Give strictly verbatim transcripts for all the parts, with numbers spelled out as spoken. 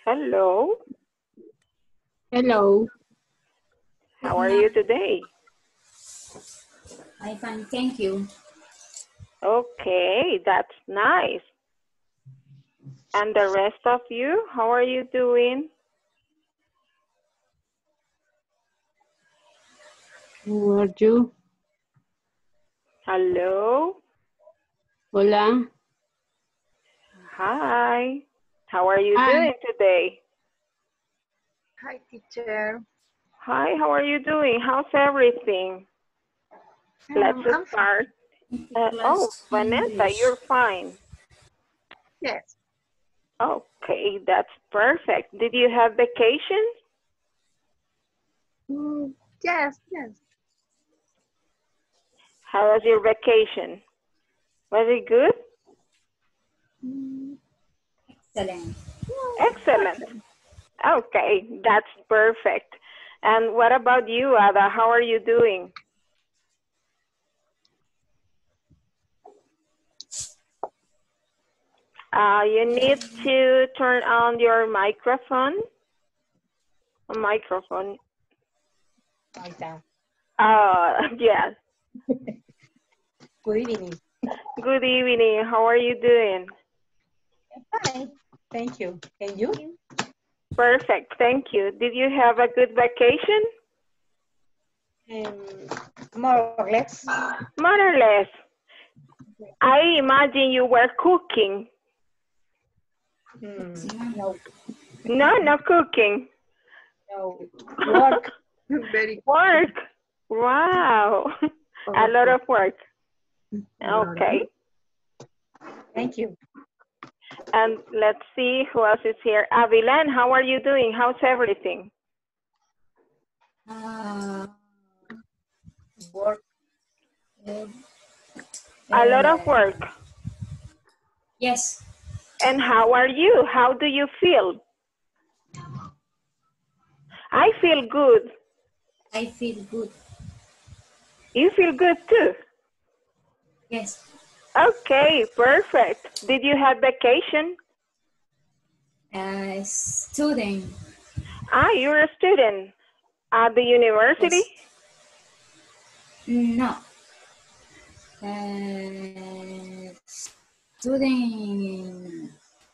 Hello. Hello. How are you today? I'm fine, thank you. Okay, that's nice. And the rest of you, how are you doing? Who are you? Hello. Hola. Hi. How are you Hi. doing today? Hi, teacher. Hi, how are you doing? How's everything? Let's Um, I'm fine. start. Uh, oh, Vanessa, you're fine. Yes. Okay, that's perfect. Did you have vacation? Mm, yes, yes. How was your vacation? Was it good? Mm, Excellent. Excellent. okay. Okay, that's perfect. And what about you, Ada? How are you doing? Uh, you need to turn on your microphone. A microphone. Right down. Uh, yes. Good evening. Good evening. How are you doing? Fine. Thank you. And you? Perfect. Thank you. Did you have a good vacation? Um, more or less. More or less. I imagine you were cooking. Mm, no, No, no cooking. no. Work. Very Work. Wow. A lot okay. of work. Lot of- Okay. Thank you. And let's see who else is here. Avilan, how are you doing? How's everything? Uh, Work. uh, A lot of work. yes, And how are you? How do you feel? I feel good. I feel good. You feel good too? Yes, Okay, perfect. Did you have vacation? uh, student. Ah, you're a student at the university? Yes. No. Uh, student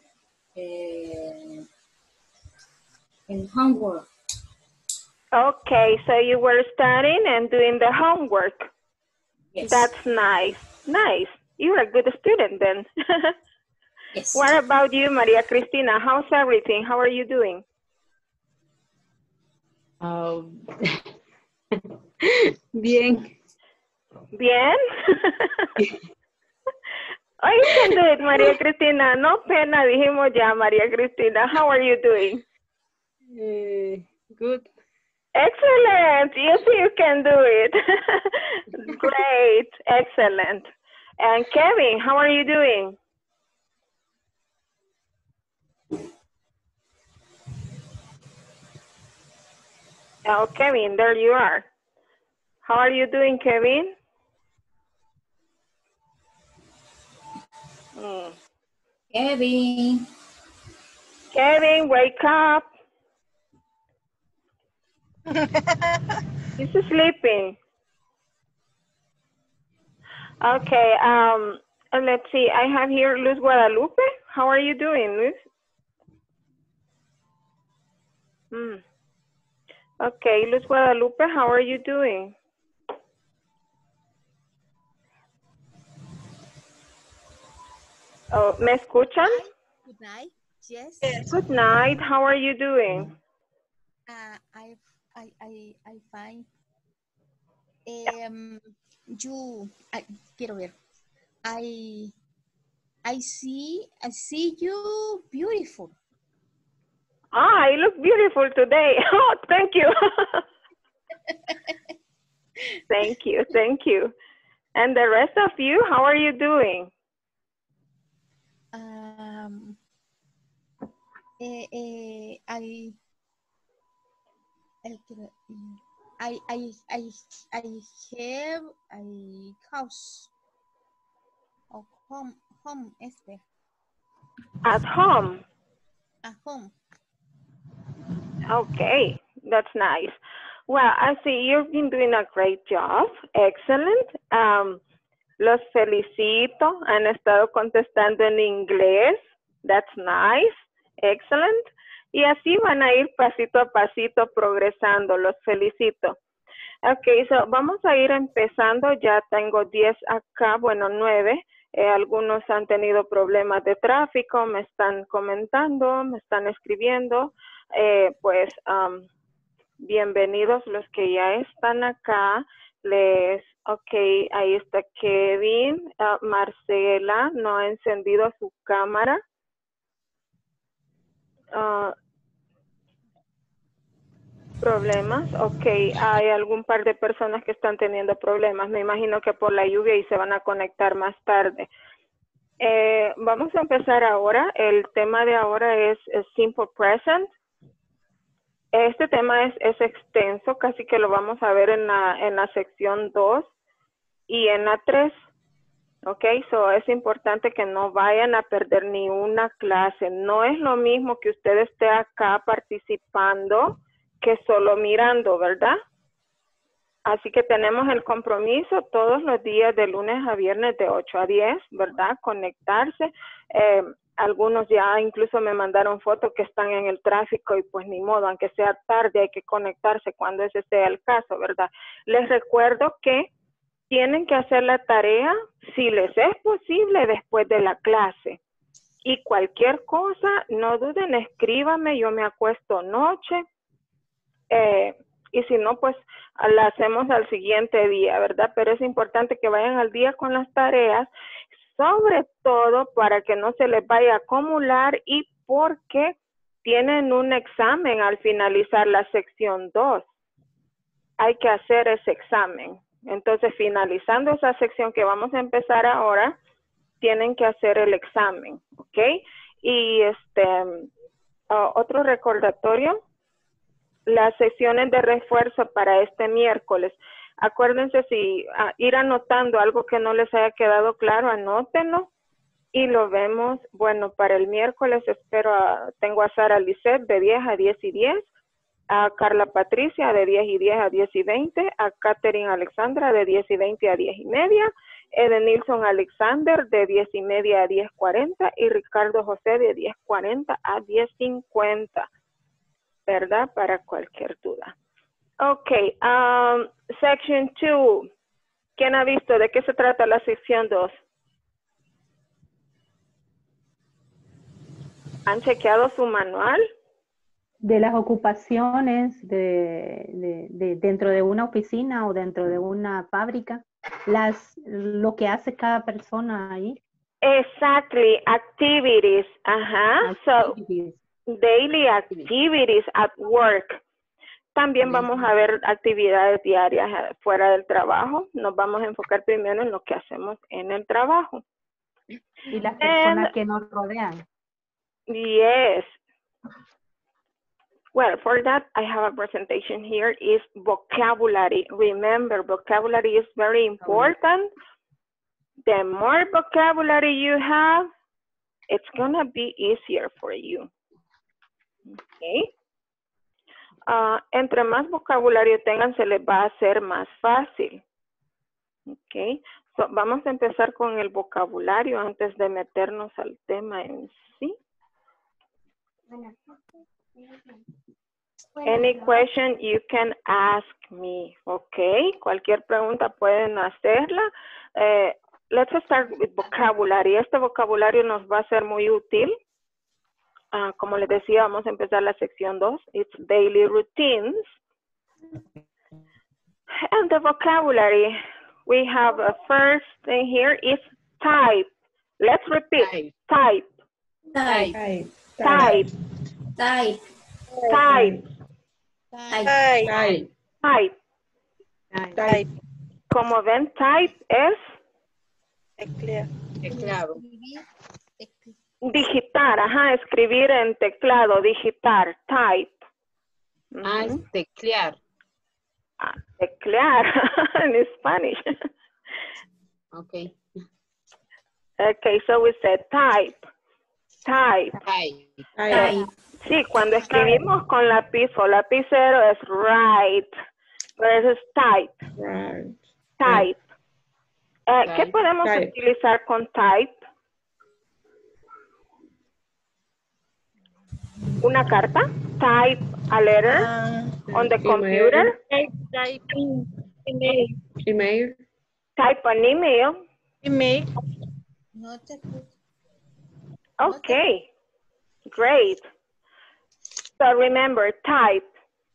uh, in homework. Okay, so you were studying and doing the homework. Yes. That's nice. Nice. You're a good student then. Yes. What about you, Maria Cristina? How's everything? How are you doing? Um, bien. Bien? Oh, you can do it, Maria Cristina. No pena, dijimos ya, Maria Cristina. How are you doing? Uh, good. Excellent. You see, you can do it. Great. Excellent. And Kevin, how are you doing? Oh, Kevin, there you are. How are you doing, Kevin? Mm. Kevin. Kevin, wake up. He's sleeping. Okay. Um. Let's see. I have here Luz Guadalupe. How are you doing, Luz? Hmm. Okay, Luz Guadalupe, how are you doing? Oh, ¿me escuchan? Hi, good night. Yes. Good night. How are you doing? Uh, I I I I find um you I quiero ver. I I see I see you beautiful. Ah, you look beautiful today. Oh, thank you. Thank you. Thank you. And the rest of you, how are you doing? Um eh, eh, I el quiero- mm, I I I I have a house or home home este At home. a home. Okay, that's nice. Well, I see you've been doing a great job. Excellent. Um, los felicito. Han estado contestando en inglés. That's nice. Excellent. Y así van a ir pasito a pasito progresando. Los felicito. Ok, so vamos a ir empezando. Ya tengo diez acá, bueno, nueve. Eh, algunos han tenido problemas de tráfico, me están comentando, me están escribiendo. Eh, pues, um, bienvenidos los que ya están acá. Les, ok, ahí está Kevin. Uh, Marcela no ha encendido su cámara. Uh, problemas, ok, hay algún par de personas que están teniendo problemas, me imagino que por la lluvia y se van a conectar más tarde. Eh, vamos a empezar ahora, el tema de ahora es, es Simple Present. Este tema es, es extenso, casi que lo vamos a ver en la, en la sección dos y en la tres. Ok, so es importante que no vayan a perder ni una clase. No es lo mismo que usted esté acá participando que solo mirando, ¿verdad? Así que tenemos el compromiso todos los días de lunes a viernes de ocho a diez, ¿verdad? Conectarse. Eh, algunos ya incluso me mandaron fotos que están en el tráfico y pues ni modo, aunque sea tarde hay que conectarse cuando ese sea el caso, ¿verdad? Les recuerdo que tienen que hacer la tarea si les es posible después de la clase. Y cualquier cosa, no duden, escríbame, yo me acuesto noche. Eh, y si no, pues la hacemos al siguiente día, ¿verdad? Pero es importante que vayan al día con las tareas, sobre todo para que no se les vaya a acumular y porque tienen un examen al finalizar la sección dos. Hay que hacer ese examen. Entonces, finalizando esa sección que vamos a empezar ahora, tienen que hacer el examen, ¿ok? Y este, uh, otro recordatorio. Las sesiones de refuerzo para este miércoles. Acuérdense si uh, ir anotando algo que no les haya quedado claro, anótenlo y lo vemos. Bueno, para el miércoles espero, a, tengo a Sara Lisette de diez a diez y diez, a Carla Patricia de diez y diez a diez y veinte, a Catherine Alexandra de diez y veinte a diez y media, Edenilson Alexander de diez y media a diez cuarenta y Ricardo José de diez cuarenta a diez cincuenta. ¿Verdad? Para cualquier duda. Ok, um, section two. ¿Quién ha visto de qué se trata la sección dos? ¿Han chequeado su manual? De las ocupaciones de, de, de dentro de una oficina o dentro de una fábrica, las, lo que hace cada persona ahí. Exactly, activities. Ajá. Activities. So, daily activities at work. También vamos a ver actividades diarias fuera del trabajo. Nos vamos a enfocar primero en lo que hacemos en el trabajo. Y las personas And, que nos rodean. Yes. Well, for that, I have a presentation here is vocabulary. Remember, vocabulary is very important. The more vocabulary you have, it's going to be easier for you. Okay. Uh, entre más vocabulario tengan, se les va a hacer más fácil. Ok. So, vamos a empezar con el vocabulario antes de meternos al tema en sí. Any question you can ask me. Ok. Cualquier pregunta pueden hacerla. Eh, let's start with vocabulary. Este vocabulario nos va a ser muy útil. Uh, como les decía, vamos a empezar la sección dos. It's daily routines. And the vocabulary, we have a first thing here is type. Let's repeat. Type. Type. Type. Type. Type. Type. Type. Type. Type. Type. Como ven, type es Teclear. Escribir, tecl- digitar. Ajá, escribir en teclado, digitar. Type. Ah, es Ujú. teclear. Ah, teclear en Spanish. Okay. Okay, so we said type. Type. Type. Type. Type. Sí, cuando escribimos con lápiz o lapicero es write, pero eso es type, Right. type. Eh, ¿Qué Type. podemos Type. utilizar con type? Una carta, type a letter Ah, on the Email. computer, Email. type an email. Email. no te escucho. Okay, great. So remember, type.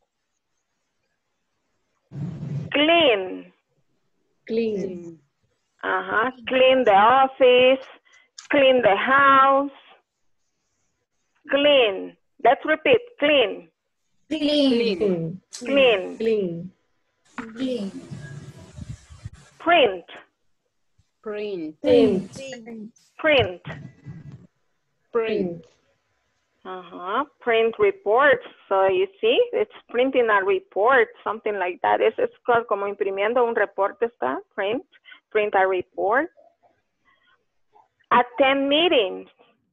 Clean. Clean. Uh-huh. Clean the office. Clean the house. Clean. Let's repeat. Clean. Clean. Clean. Clean. Print. Print. Print. Print. Print. Uh-huh. Print reports. So you see, it's printing a report, something like that. Es, es co- como imprimiendo un reporte, está. Print. Print a report. Attend meetings.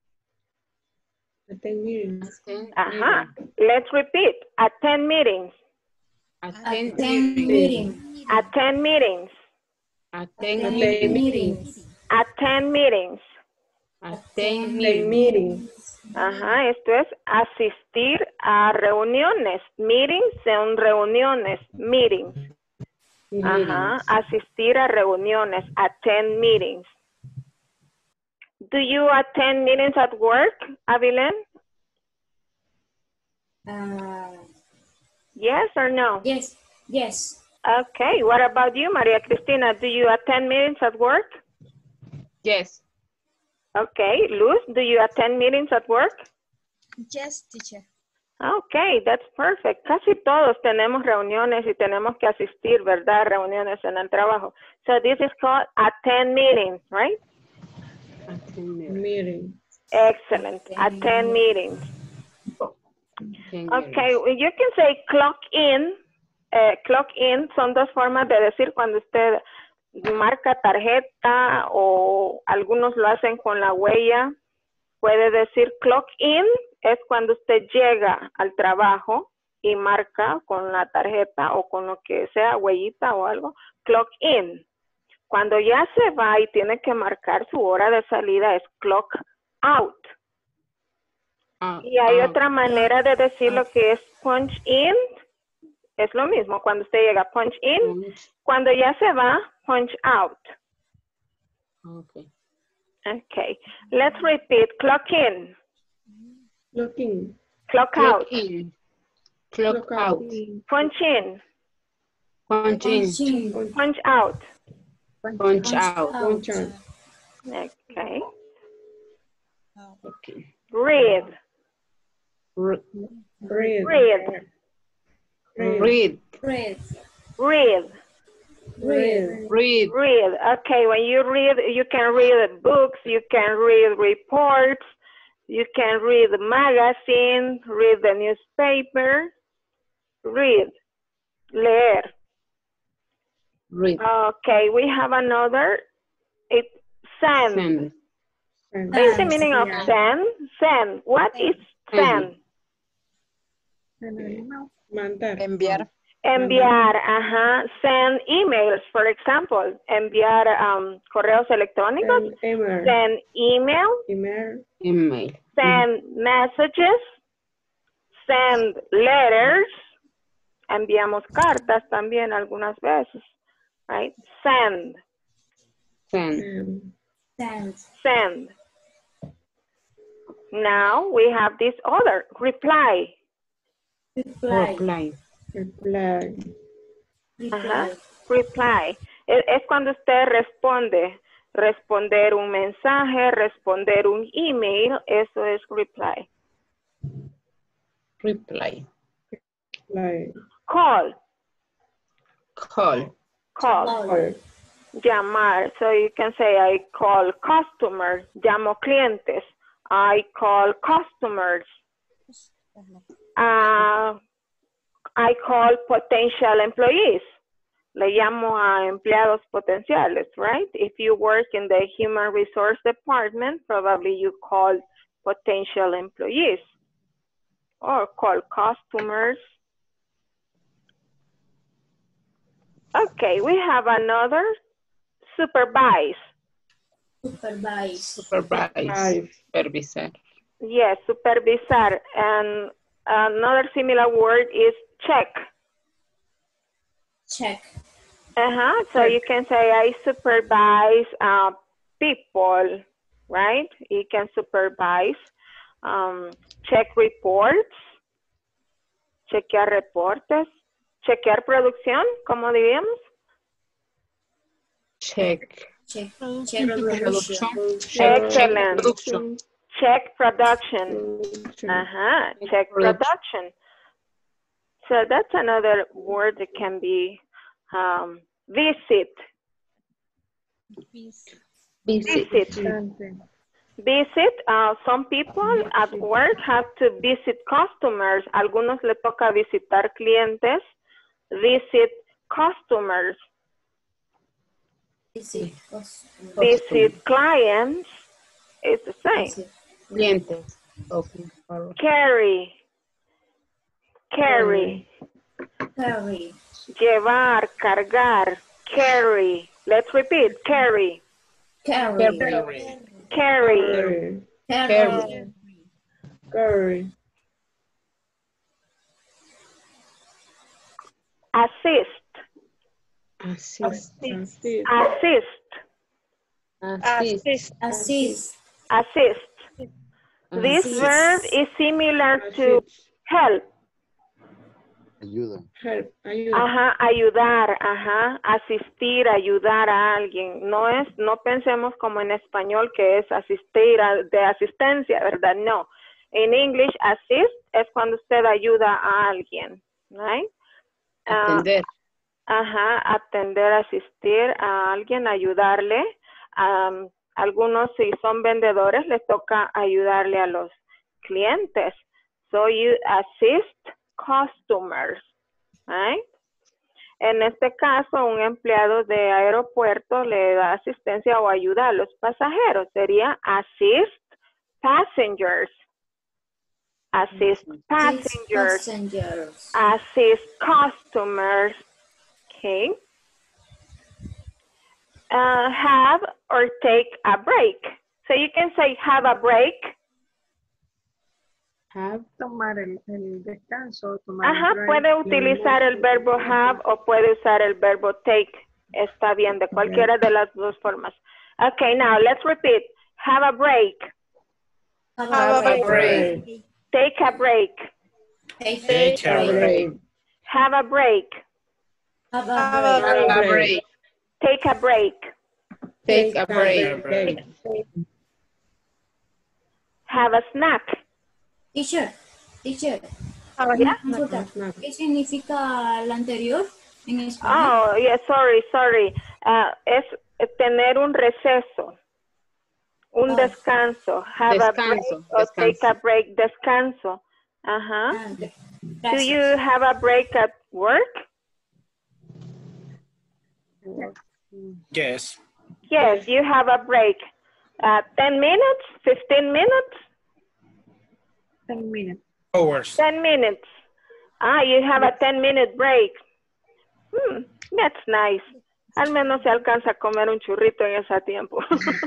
Attend meetings. Attend Uh-huh. meeting. Let's repeat. Attend meetings. Attend Attend meeting. meeting. Attend meetings. Attend Attend meeting. meetings. Attend meetings. Attend Attend meeting. meetings. Ajá, esto es asistir a reuniones. Meetings son reuniones. Meetings. Ajá, asistir a reuniones. Attend meetings. Do you attend meetings at work, Avilen? Uh, Yes or no? yes, yes. Okay, what about you, Maria Cristina? Do you attend meetings at work? Yes. Okay, Luz, do you attend meetings at work? Yes, teacher. Okay, that's perfect. Casi todos tenemos reuniones y tenemos que asistir, ¿verdad? Reuniones en el trabajo. So this is called attend meetings, right? Attend meeting. Meeting. Excellent. Attend meetings. Attend Okay, meetings. you can say clock in. Eh, clock in son dos formas de decir cuando usted marca tarjeta o algunos lo hacen con la huella. Puede decir clock in es cuando usted llega al trabajo y marca con la tarjeta o con lo que sea, huellita o algo. Clock in. Cuando ya se va y tiene que marcar su hora de salida es clock out. Ah, Y hay ah, otra manera de decir lo que es punch in. Es lo mismo cuando usted llega punch in. punch. Cuando ya se va, punch out. Okay. Okay. Let's repeat. Clock in. Looking. Clock Clock out. in. Clock out. Punch in. Punch in. Punching. Punch out. Punch out. Punch out. Okay. Okay. Read. Re- Breathe. Read. Read. Read. Read. Breathe. Read. Read. Okay, when you read, you can read books, you can read reports, you can read the magazine, read the newspaper. Read. Leer. Read. Okay, we have another. It send. Send. Send. What is the Send, meaning of yeah. send? Send. What is send? Mandar. Enviar. Enviar, ajá. Send emails, for example. Enviar um, correos electrónicos. Send email. Send email. Email. Email. Send messages. Send letters. Enviamos cartas también algunas veces. Right? Send. Send. Um, Send. Send. Now we have this other. Reply. Reply. Reply. reply. Ajá. Reply. Reply. Es, es cuando usted responde. Responder un mensaje, responder un email, eso es reply. Reply. Like, Call. Call. Call. or, Llamar. So you can say I call customers. Llamo clientes. I call customers. Uh, I call potential employees. Le llamo a empleados potenciales, right? If you work in the human resource department, probably you call potential employees. or call customers. Okay, we have another, supervise. Supervise. Supervise. Supervisar. Yes, supervisar. And another similar word is check. Check. Uh-huh. So you can say, I supervise uh, people, right? You can supervise. Um, check reports. Chequear reportes. Chequear producción, ¿cómo diríamos? Check. Check. Check production. Excellent. Production. Check production. Uh-huh. Check production. So that's another word that can be um, visit. Visit. Visit. Visit. Uh, some people at work have to visit customers. Algunos le toca visitar clientes. Visit customers. Visit. Visit clients. It's the same. Visit. Clientes. Okay. Carry. Carry. Carry. Llevar, cargar. Carry. Let's repeat. Carry. Carry. Carry. Carry. Carry. Carry. Assist. Assist. Assist. Assist. Assist. Assist. Assist. This Assist. verb is similar to Assist. help. Ayuda. Help. Ayuda. Ajá, ayudar, ajá, asistir, ayudar a alguien. No es, no pensemos como en español que es asistir a- de asistencia, ¿verdad? No. En English, assist es cuando usted ayuda a alguien, right? Ah, Atender. ajá, atender, asistir a alguien, ayudarle. Am, algunos, si son vendedores, les toca ayudarle a los clientes. So you assist customers, right? En este caso, un empleado de aeropuerto le da asistencia o ayuda a los pasajeros. Sería assist passengers. Assist passengers. Passengers. Assist customers. Okay. Uh, have or take a break. So you can say have a break. Have. Tomar el, el descanso. Tomar el Ajá, break, puede el utilizar el almuerzo. verbo have o puede usar el verbo take. Está bien, de cualquiera de las dos formas. Okay, now let's repeat. Have a break. Have Have a a break. break. Take a break. Take Take a a break. break. Have a break. Have a Have break. a break. Take a break. Take a break. break. Have a snack. Teacher. Teacher. Yeah. Una consulta. Snack. ¿Qué significa el anterior en español? Oh, yeah, sorry, sorry. Uh, es tener un receso. Un Oh. descanso. Have a break Descanso, or take descanso. a break. Descanso. Ajá. Ah, ok. Do Gracias. you have a break at work? Yes. Yes, you have a break. Uh, ten minutes? fifteen minutes? Ten minutes. Hours. ten minutes. Ah, you have a ten minute break. Hmm, that's nice. Al menos se alcanza a comer un churrito en ese tiempo.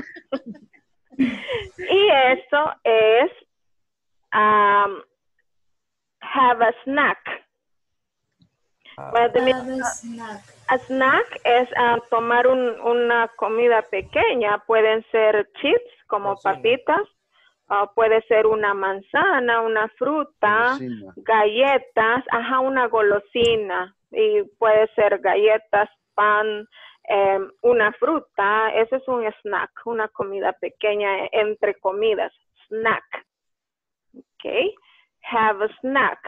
Y eso es um, have a snack. Well, the meaning Have a snack. A snack es ah, tomar un- una comida pequeña. Pueden ser chips como Cocina. papitas, ah, puede ser una manzana, una fruta, Golosina. galletas, ajá, una golosina. Y puede ser galletas, pan, em, una fruta. Eso es un snack, una comida pequeña eh, entre comidas. Snack. Okay. Have a snack.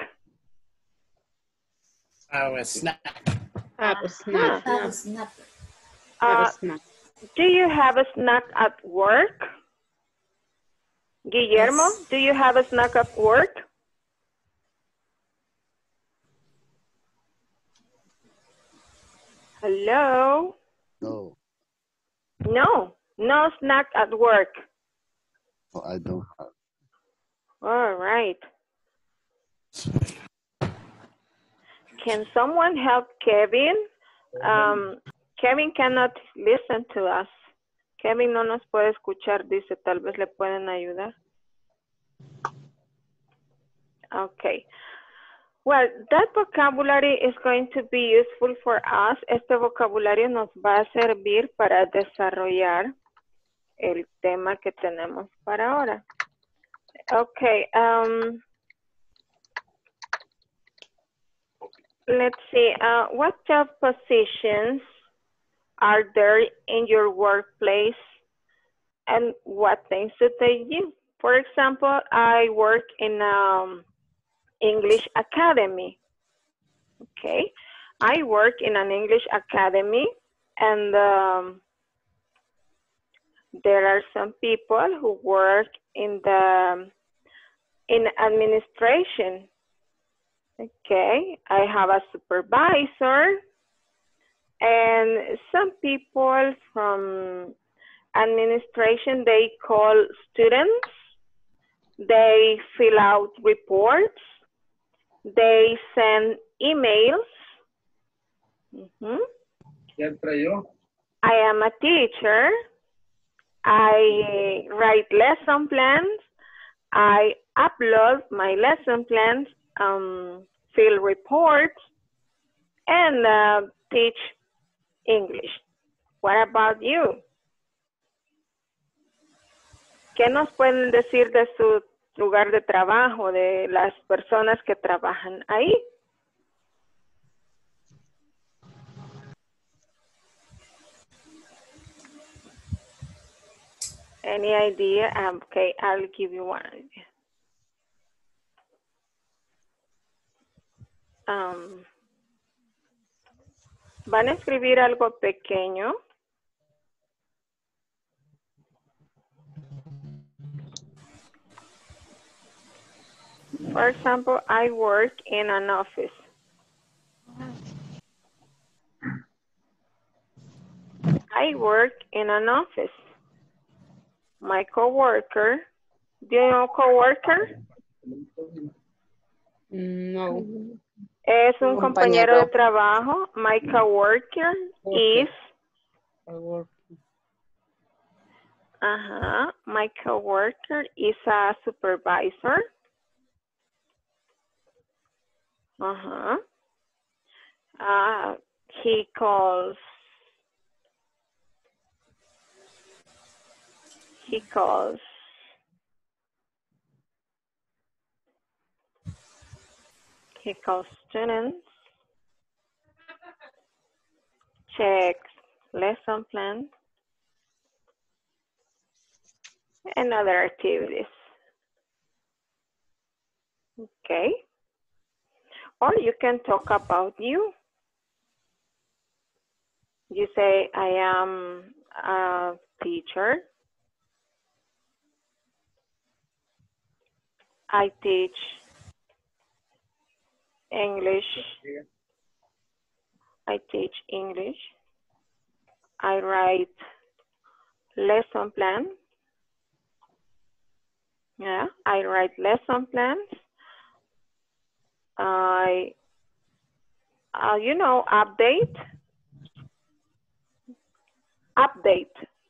Have a snack. Have a snack. Have a snack. Have Uh, a snack. Do you have a snack at work? Guillermo, Yes. do you have a snack at work? Hello? No, No, no snack at work. no, I don't have. All right. Can someone help Kevin? Um, Kevin cannot listen to us. Kevin no nos puede escuchar, dice, tal vez le pueden ayudar. Okay. Well, that vocabulary is going to be useful for us. Este vocabulario nos va a servir para desarrollar el tema que tenemos para ahora. Okay. Um, let's see. Uh, what job positions are there in your workplace and what things do they do? For example, I work in um, English Academy. Okay, I work in an English Academy, and um, there are some people who work in the in administration. Okay, I have a supervisor, and some people from administration, they call students, they fill out reports, they send emails. Mm-hmm. I am a teacher. I write lesson plans. I upload my lesson plans, um, fill reports, and uh, teach English. What about you? ¿Qué nos pueden decir de su lugar de trabajo, de las personas que trabajan ahí? Any idea? Um, okay, I'll give you one idea. Um, van a escribir algo pequeño. For example, I work in an office. I work in an office. My coworker, do you know coworker? No. Es un compañero, Compañero. de trabajo. My coworker Okay. is, uh-huh, my coworker is a supervisor. Uh-huh. Uh, he calls, he calls, he calls students, checks lesson plans, and other activities. Okay. Or you can talk about you. You say, I am a teacher. I teach English. I teach English. I write lesson plans. Yeah, I write lesson plans. I, uh, you know, update. Update.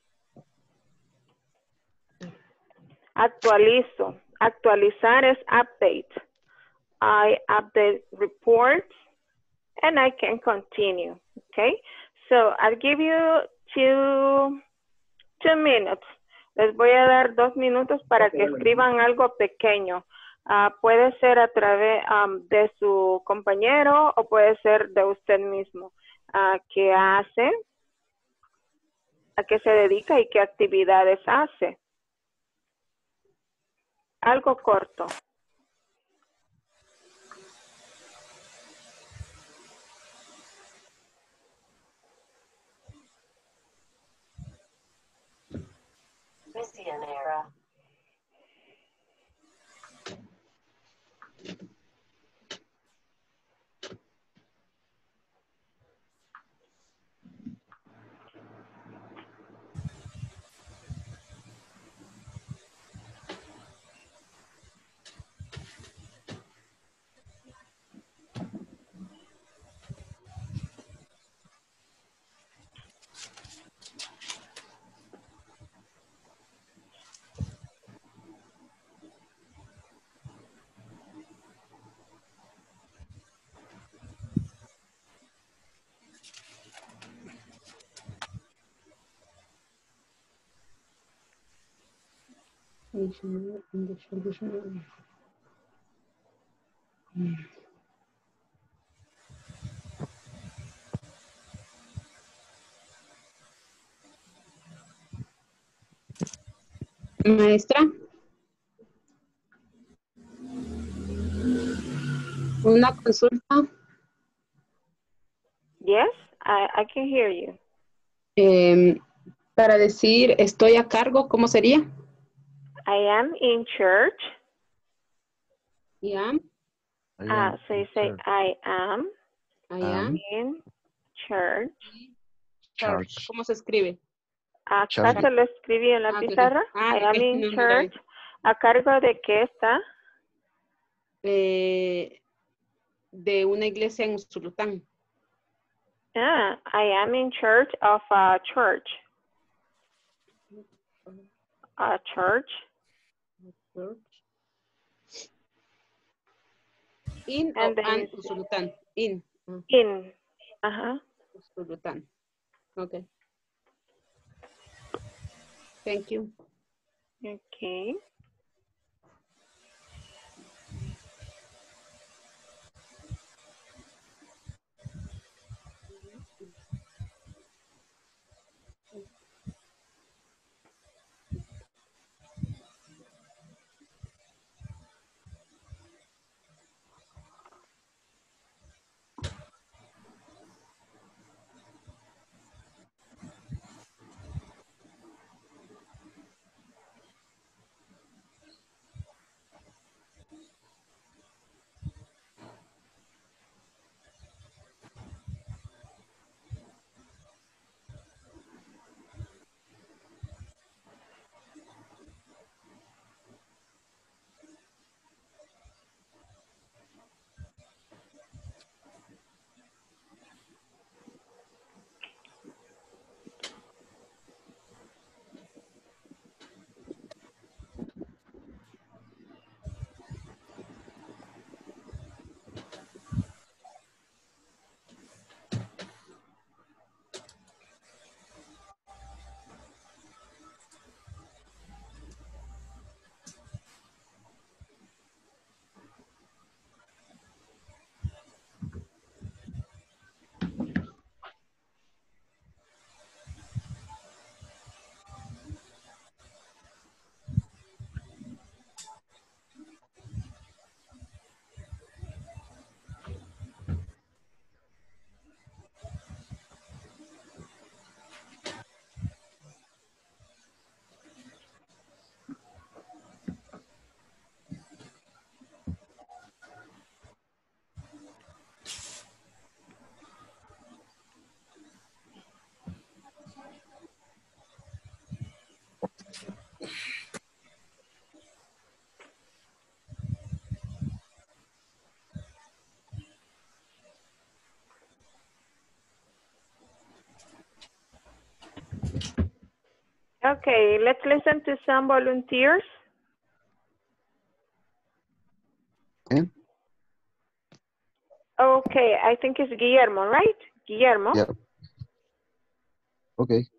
Actualizo. Actualizar es update. I update reports and I can continue. Okay. So I'll give you two, two minutes. Les voy a dar dos minutos para que escriban algo pequeño. Uh, puede ser a través um, de su compañero o puede ser de usted mismo. Uh, ¿Qué hace? ¿A qué se dedica y qué actividades hace? Algo corto. Misionera. Missionary in the Salvation Army. Mm. Maestra. Una consulta. Yes, I, I can hear you. Eh, para decir estoy a cargo, ¿cómo sería? I am in church. I am. I Ah, am so you in say church. I am I Am. am. in church. Church. Church. ¿Cómo se escribe? Acá Church. se lo escribí en la Ah, ok, ok. pizarra. Ah, I ok, am in no, no la vi. church. ¿A cargo de qué está? Eh, de una iglesia en Usulután. Ah, I am in church of a church. A church. Church. In And o then an you say- Usulután. In. Ah, In. Ajá. Usulután. Ok. Thank you. Okay. Okay, let's listen to some volunteers. Eh? Okay, I think it's Guillermo, right? Guillermo. Yeah. Okay.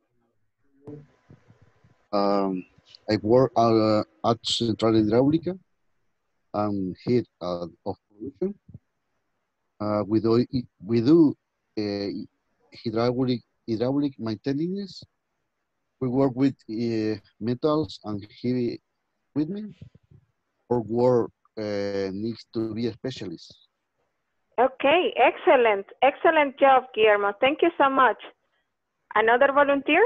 Um, I work uh, at Central Hidráulica. I'm head uh, of production. Uh, we do we do uh, hydraulic hydraulic maintenance. We work with uh, metals and heavy equipment. Our work uh, needs to be a specialist. Okay, excellent. Excellent job, Guillermo. Thank you so much. Another volunteer?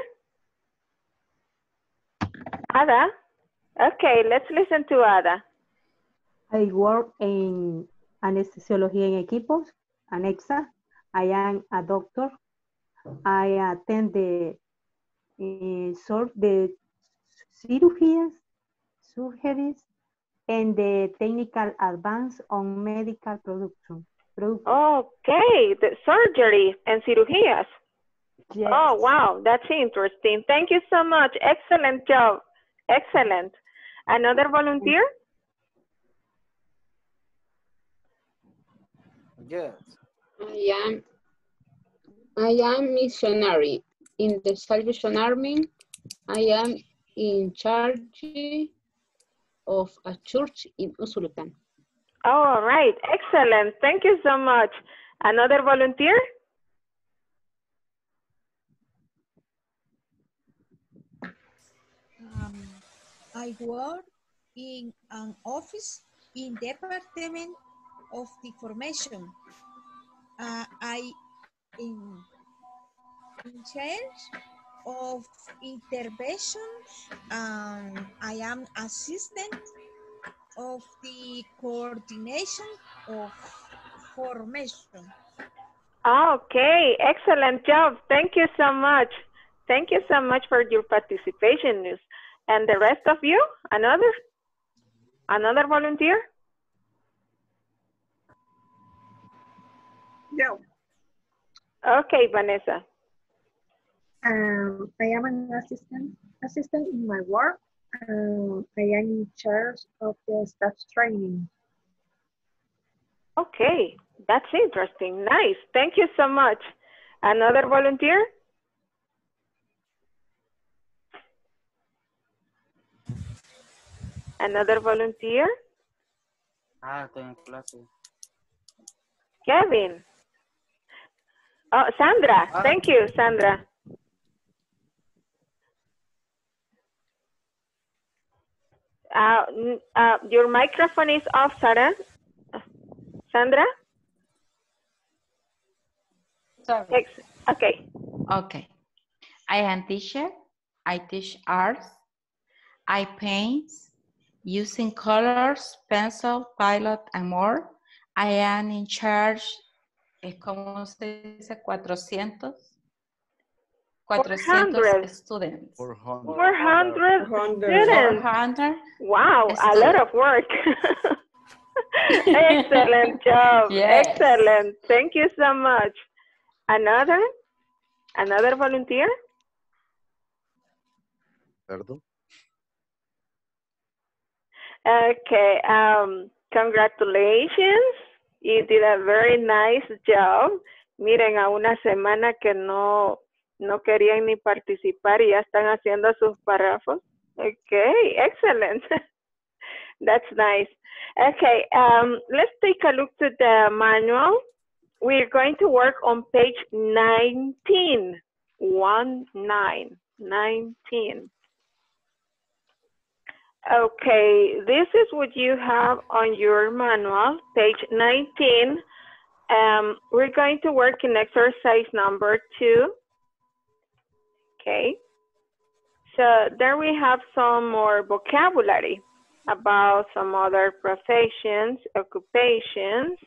Ada? Okay, let's listen to Ada. I work in anesthesiología en equipos, Anexa. I am a doctor. I attend the uh, sort the cirugías, surgeries, and the technical advance on medical production. production. Okay, the surgery and cirugías. Yes. Oh, wow, that's interesting. Thank you so much. Excellent job. Excellent. Another volunteer? Yes. I am. I am missionary in the Salvation Army. I am in charge of a church in Usulután. All right, excellent. Thank you so much. Another volunteer? Um, I work in an office in Department of Information. Uh, I in, in charge of interventions. Um, I am assistant of the coordination of formation. Okay, excellent job. Thank you so much. Thank you so much for your participation, News. And the rest of you, another, another volunteer? Yo. Okay, Vanessa. Um, I am an assistant assistant in my work. Um, I am in charge of the staff training. Okay, that's interesting. Nice. Thank you so much. Another volunteer? Another volunteer? Ah, estoy en clase. Kevin. Oh, Sandra. Ah. Thank you, Sandra. Uh, uh, your microphone is off, Sarah. Sandra? Sorry. Ex okay. Okay. I am teacher. I teach arts. I paint using colors, pencil, pilot, and more. I am in charge, ¿cómo se dice? cuatrocientos. cuatrocientos students. four hundred. four hundred students. four hundred Wow, students. a lot of work. Excellent job. Yes. Excellent. Thank you so much. Another? Another volunteer? Perdón. Okay, um, congratulations. You did a very nice job. Miren, a una semana que no, no querían ni participar y ya están haciendo sus párrafos. Okay, excellent. That's nice. Okay, um, let's take a look to the manual. We're going to work on page nineteen. One, nine, nineteen. Okay, this is what you have on your manual, page nineteen. Um, we're going to work in exercise number two. Okay, so there we have some more vocabulary about some other professions, occupations.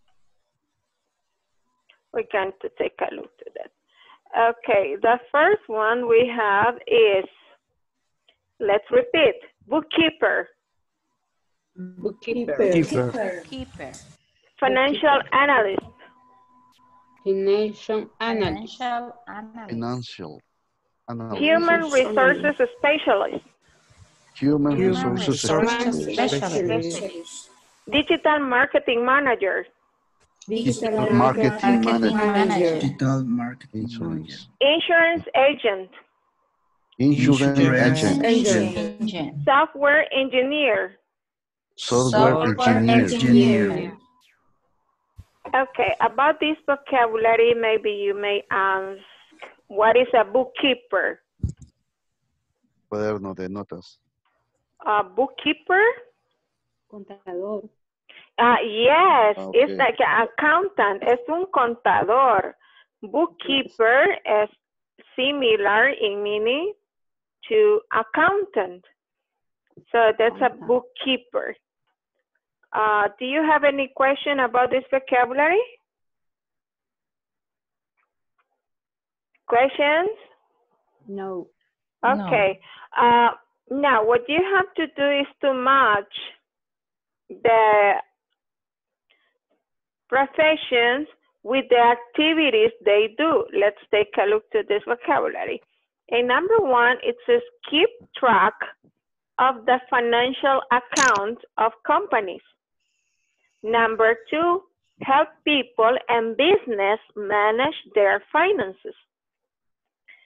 We're going to take a look to that. Okay, the first one we have is, let's repeat, bookkeeper. Bookkeeper. Keeper. Keeper. Financial analyst. Financial analyst. Financial analyst. Financial analyst. Human resources specialist. Human Human resources resources specialist. specialist. Digital marketing manager. Digital marketing Marketing manager. manager. Digital marketing Insurance. Insurance agent. Insurance Insurance agent. Agent. Software engineer. Software Software engineer. engineer. Okay, about this vocabulary, maybe you may ask, what is a bookkeeper? Cuaderno de notas. A bookkeeper? Contador. Uh, yes, Okay. it's like an accountant, es un contador. Bookkeeper is similar in meaning to accountant. So that's a bookkeeper. Uh, do you have any question about this vocabulary? Questions? No. Okay. Uh, now, what you have to do is to match the professions with the activities they do. Let's take a look to this vocabulary. In number one, it says keep track of the financial accounts of companies. Number two, help people and business manage their finances.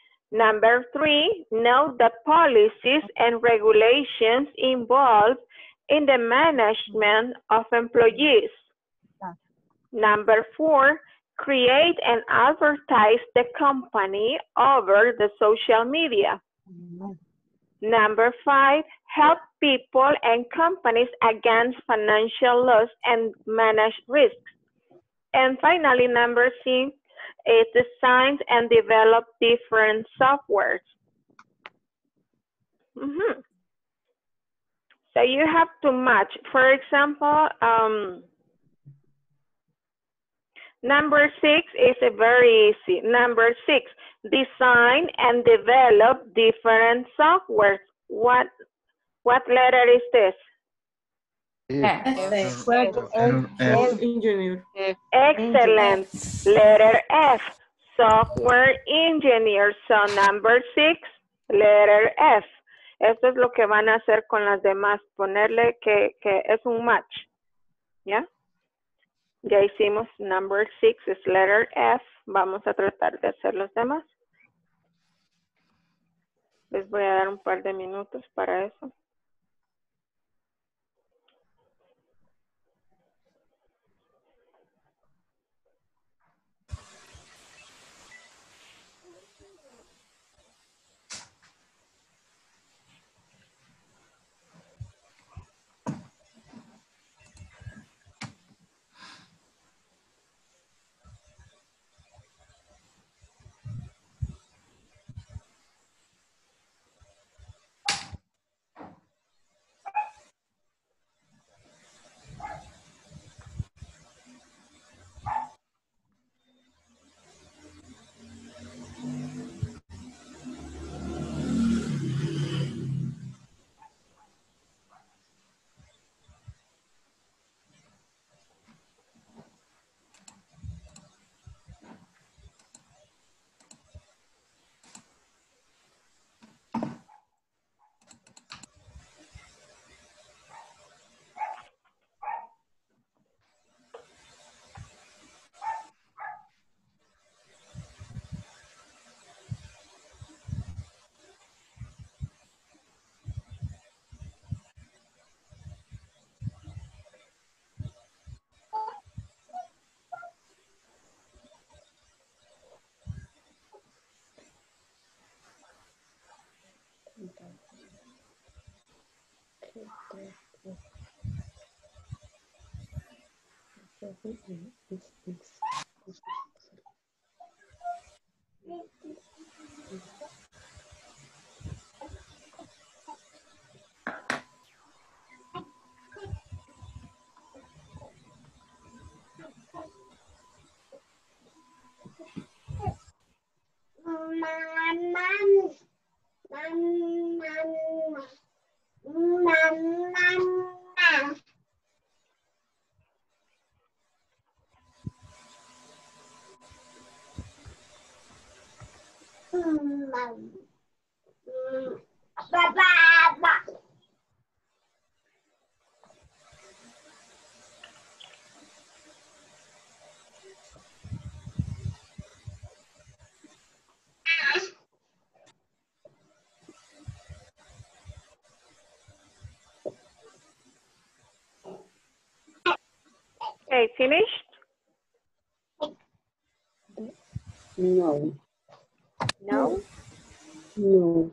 Number three, know the policies and regulations involved in the management of employees. Number four, create and advertise the company over the social media. Number five, help people and companies against financial loss and manage risks. And finally, number six, is design and develop different softwares. Mm-hmm. So you have to match. For example, um, number six is a very easy. Number six, design and develop different softwares. What what letter is this? F. F. F. Engineer. Excellent. Letter F, software engineer. So number six, letter F. Esto es lo que van a hacer con las demás, ponerle que, que es un match. ¿Ya? Ya hicimos number six, es letter F. Vamos a tratar de hacer los demás. Les voy a dar un par de minutos para eso. Okay, finished? No. No? No.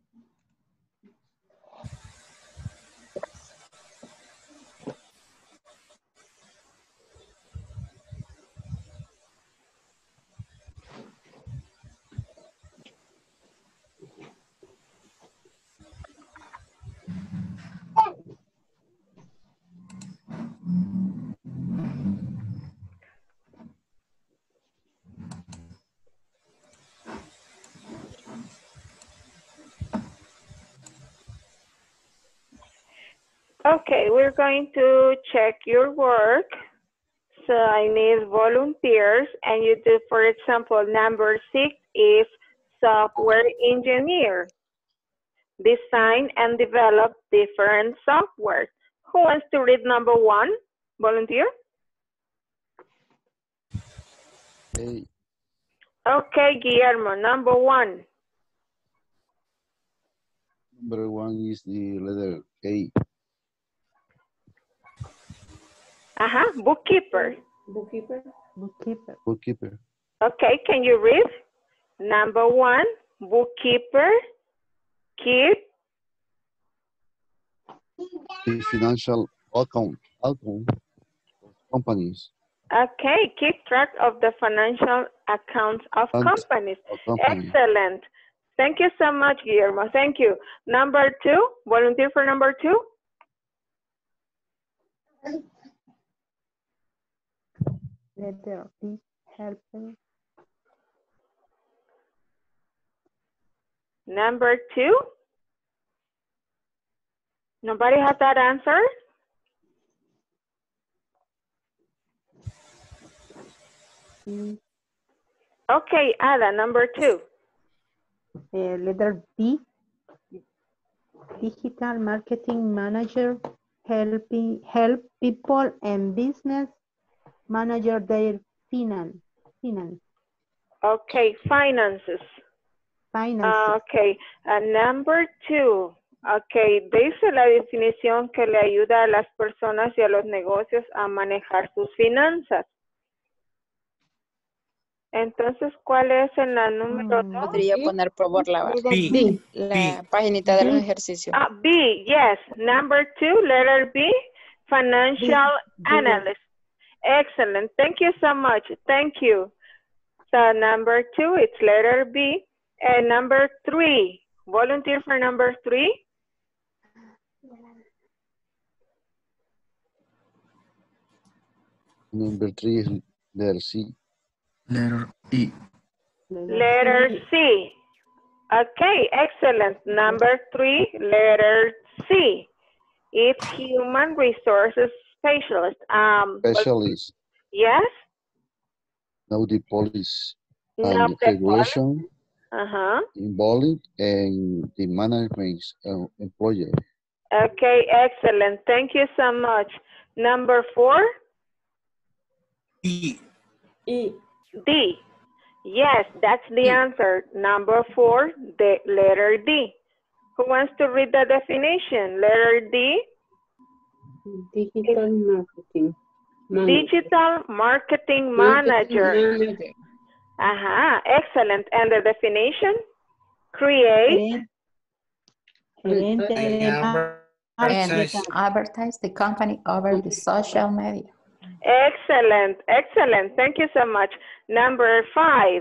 Okay, we're going to check your work. So I need volunteers, and you do, for example, number six is software engineer. Design and develop different software. Who wants to read number one? Volunteer? A. Okay, Guillermo, number one. Number one is the letter A. Uh-huh, bookkeeper. Bookkeeper. Bookkeeper. Bookkeeper. Okay, can you read? Number one, bookkeeper, keep. The financial account, account of companies. Okay, keep track of the financial accounts of Accounts companies. of company. Excellent. Thank you so much, Guillermo. Thank you. Number two, volunteer for number two. Letter B, helper. Number two. Nobody has that answer? Mm. Okay, Ada, number two. Uh, letter B, digital marketing manager, helping help people and business manager their finance. Finance. Okay, finances. Finances. Okay, uh, number two. Okay, dice la definición que le ayuda a las personas y a los negocios a manejar sus finanzas. Entonces, ¿cuál es en la número dos? Podría poner por favor la, B. la paginita de los ejercicios. Ah, B, yes. Number two, letter B, financial analyst. Excellent. Thank you so much. Thank you. So number two, it's letter B. And number three, volunteer for number three. Number three is letter C. Letter E. Letter C. Okay, excellent. Number three, letter C. It's human resources specialist. Um, Specialist. Yes? Now the police Now and the regulation Uh-huh. involved and the management uh, employer. Okay, excellent. Thank you so much. Number four? E. E. D. Yes, that's the answer. Number four, the letter D. Who wants to read the definition? Letter D. Digital marketing. Manager. Digital marketing manager. Marketing manager. Uh-huh, excellent. And the definition? Create. Gerente de And marketing. advertise the company over the social media. Excellent, excellent. Thank you so much. Number five.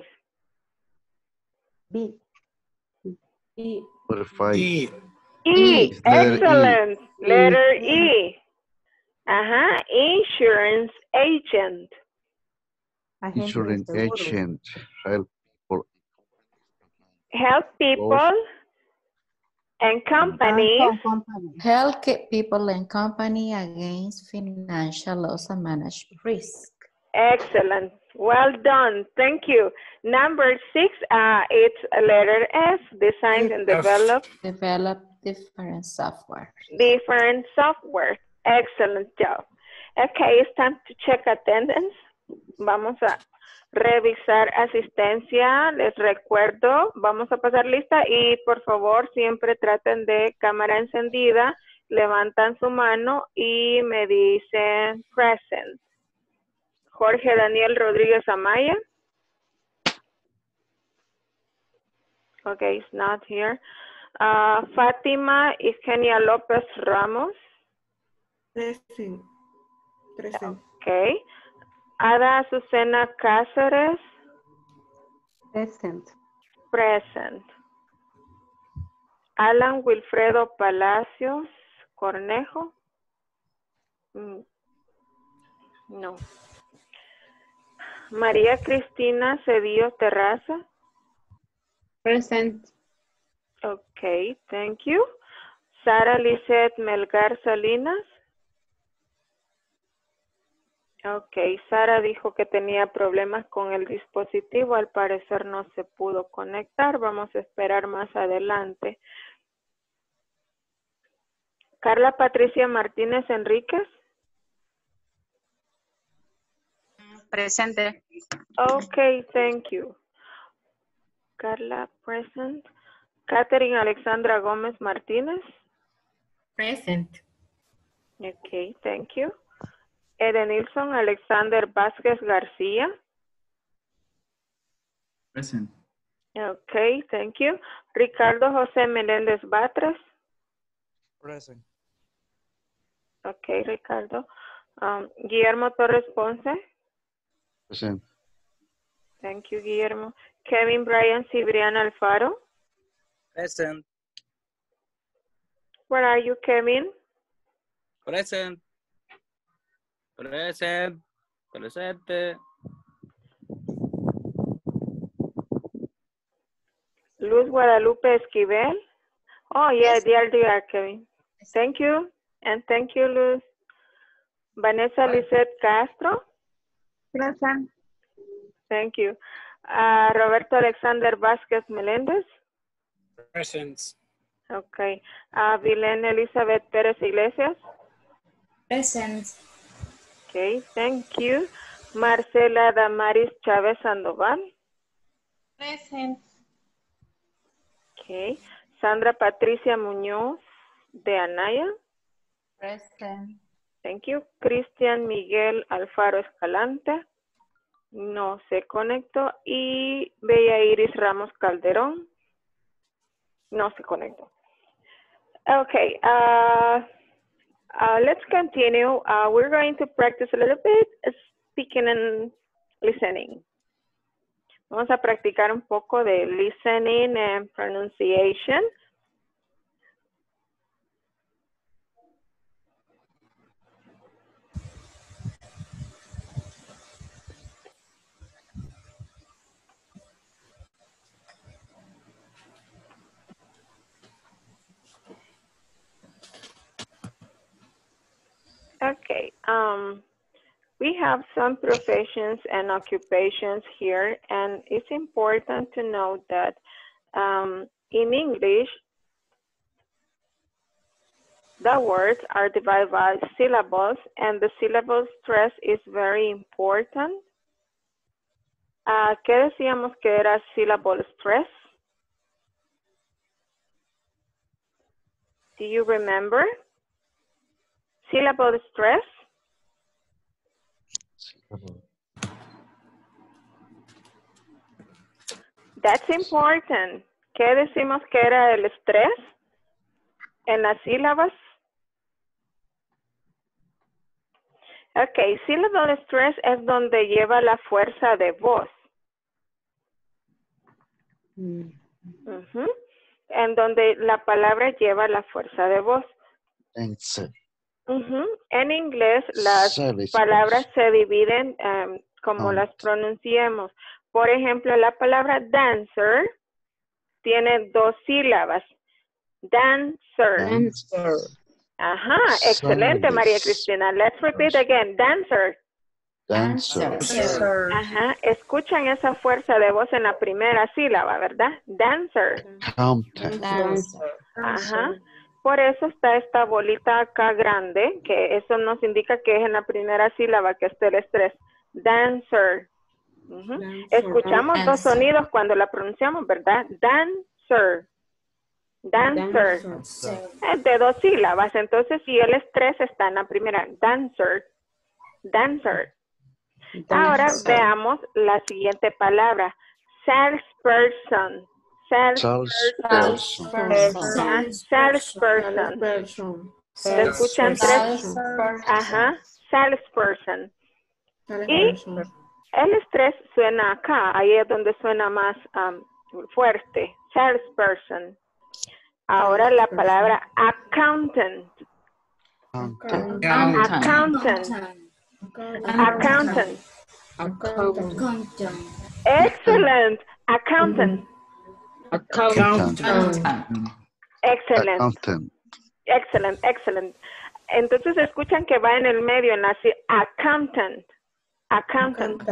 B. E. Number five. E. E, It's letter E. excellent. Letter E. Uh-huh, insurance agent. Agente de Insurance seguros. agent. Help people. Help people and companies. Ah, company. Help people and company against financial loss and manage risk. Excellent. Well done. Thank you. Number six, uh, it's letter F, design and F. develop Develop different software. different software. Excellent job. Okay, it's time to check attendance. Vamos a revisar asistencia. Les recuerdo, vamos a pasar lista y por favor siempre traten de cámara encendida, levantan su mano y me dicen present. Jorge Daniel Rodríguez Amaya. Okay, it's not here. Uh, Fátima Eugenia López Ramos. Present. Present. Okay. Ada Azucena Cáceres. Present. Present. Alan Wilfredo Palacios Cornejo. Mm, No. María Cristina Cedillo Terraza. Present. Okay, thank you. Sara Lizeth Melgar Salinas. Ok, Sara dijo que tenía problemas con el dispositivo, al parecer no se pudo conectar, vamos a esperar más adelante. Carla Patricia Martínez Enríquez. Presente. Ok, thank you. Carla, present. Catherine Alexandra Gómez Martínez. Present. Ok, thank you. Edenilson Alexander Vázquez García. Present. Okay, thank you. Ricardo José Meléndez Batres. Present. Okay, Ricardo. Um, Guillermo Torres Ponce. Present. Thank you, Guillermo. Kevin Brian Cibrián Alfaro. Present. Where are you, Kevin? Present. Present. Presente. Luz Guadalupe Esquivel. Oh, yeah, there they are, Kevin. Thank you. And thank you, Luz. Vanessa Lisette Castro. Present. Thank you. Uh, Roberto Alexander Vázquez Meléndez. Present. Okay. Uh, Vilén Elizabeth Pérez Iglesias. Present. Okay, thank you. Marcela Damaris Chávez Sandoval. Present. Okay. Sandra Patricia Muñoz de Anaya. Present. Thank you. Cristian Miguel Alfaro Escalante. No se conectó. Y Bella Iris Ramos Calderón. No se conectó. Okay. Uh, uh, let's continue. Uh, we're going to practice a little bit speaking and listening. Vamos a practicar un poco de listening and pronunciation. Okay, um, we have some professions and occupations here, and it's important to note that um, in English, the words are divided by syllables, and the syllable stress is very important. Uh, ¿Qué decíamos que era syllable stress? Do you remember? Syllable stress. That's important. ¿Qué decimos que era el estrés en las sílabas? Ok, syllable stress es donde lleva la fuerza de voz. Mm. Uh-huh. En donde la palabra lleva la fuerza de voz. Uh-huh. En inglés, las palabras se dividen um, como Oh. las pronunciemos. Por ejemplo, la palabra dancer tiene dos sílabas. Dancer. Dancer. Ajá, excelente, María Cristina. Let's repeat again. Dancer. Dancer. Ajá, escuchan esa fuerza de voz en la primera sílaba, ¿verdad? Dancer. Dancer. Ajá. Por eso está esta bolita acá grande, que eso nos indica que es en la primera sílaba que está el estrés. Dancer. Uh-huh. Escuchamos Dancer. dos sonidos cuando la pronunciamos, ¿verdad? Dancer. Dancer. Dancer. Es de dos sílabas, entonces si el estrés está en la primera. Dancer. Dancer. Ahora Dancer. veamos la siguiente palabra. Salesperson. Salesperson. Salesperson. Salesperson. Se escuchan tres. Ajá. Salesperson. Y el estrés suena acá. Ahí es donde suena más um, fuerte. Salesperson. Ahora la palabra accountant. Accountant. Accountant. Accountant. Accountant. Excellent. Accountant. Accountant. Excellent. Accountant. Excellent. Excellent. Entonces escuchan que va en el medio en la sí- accountant. Accountant.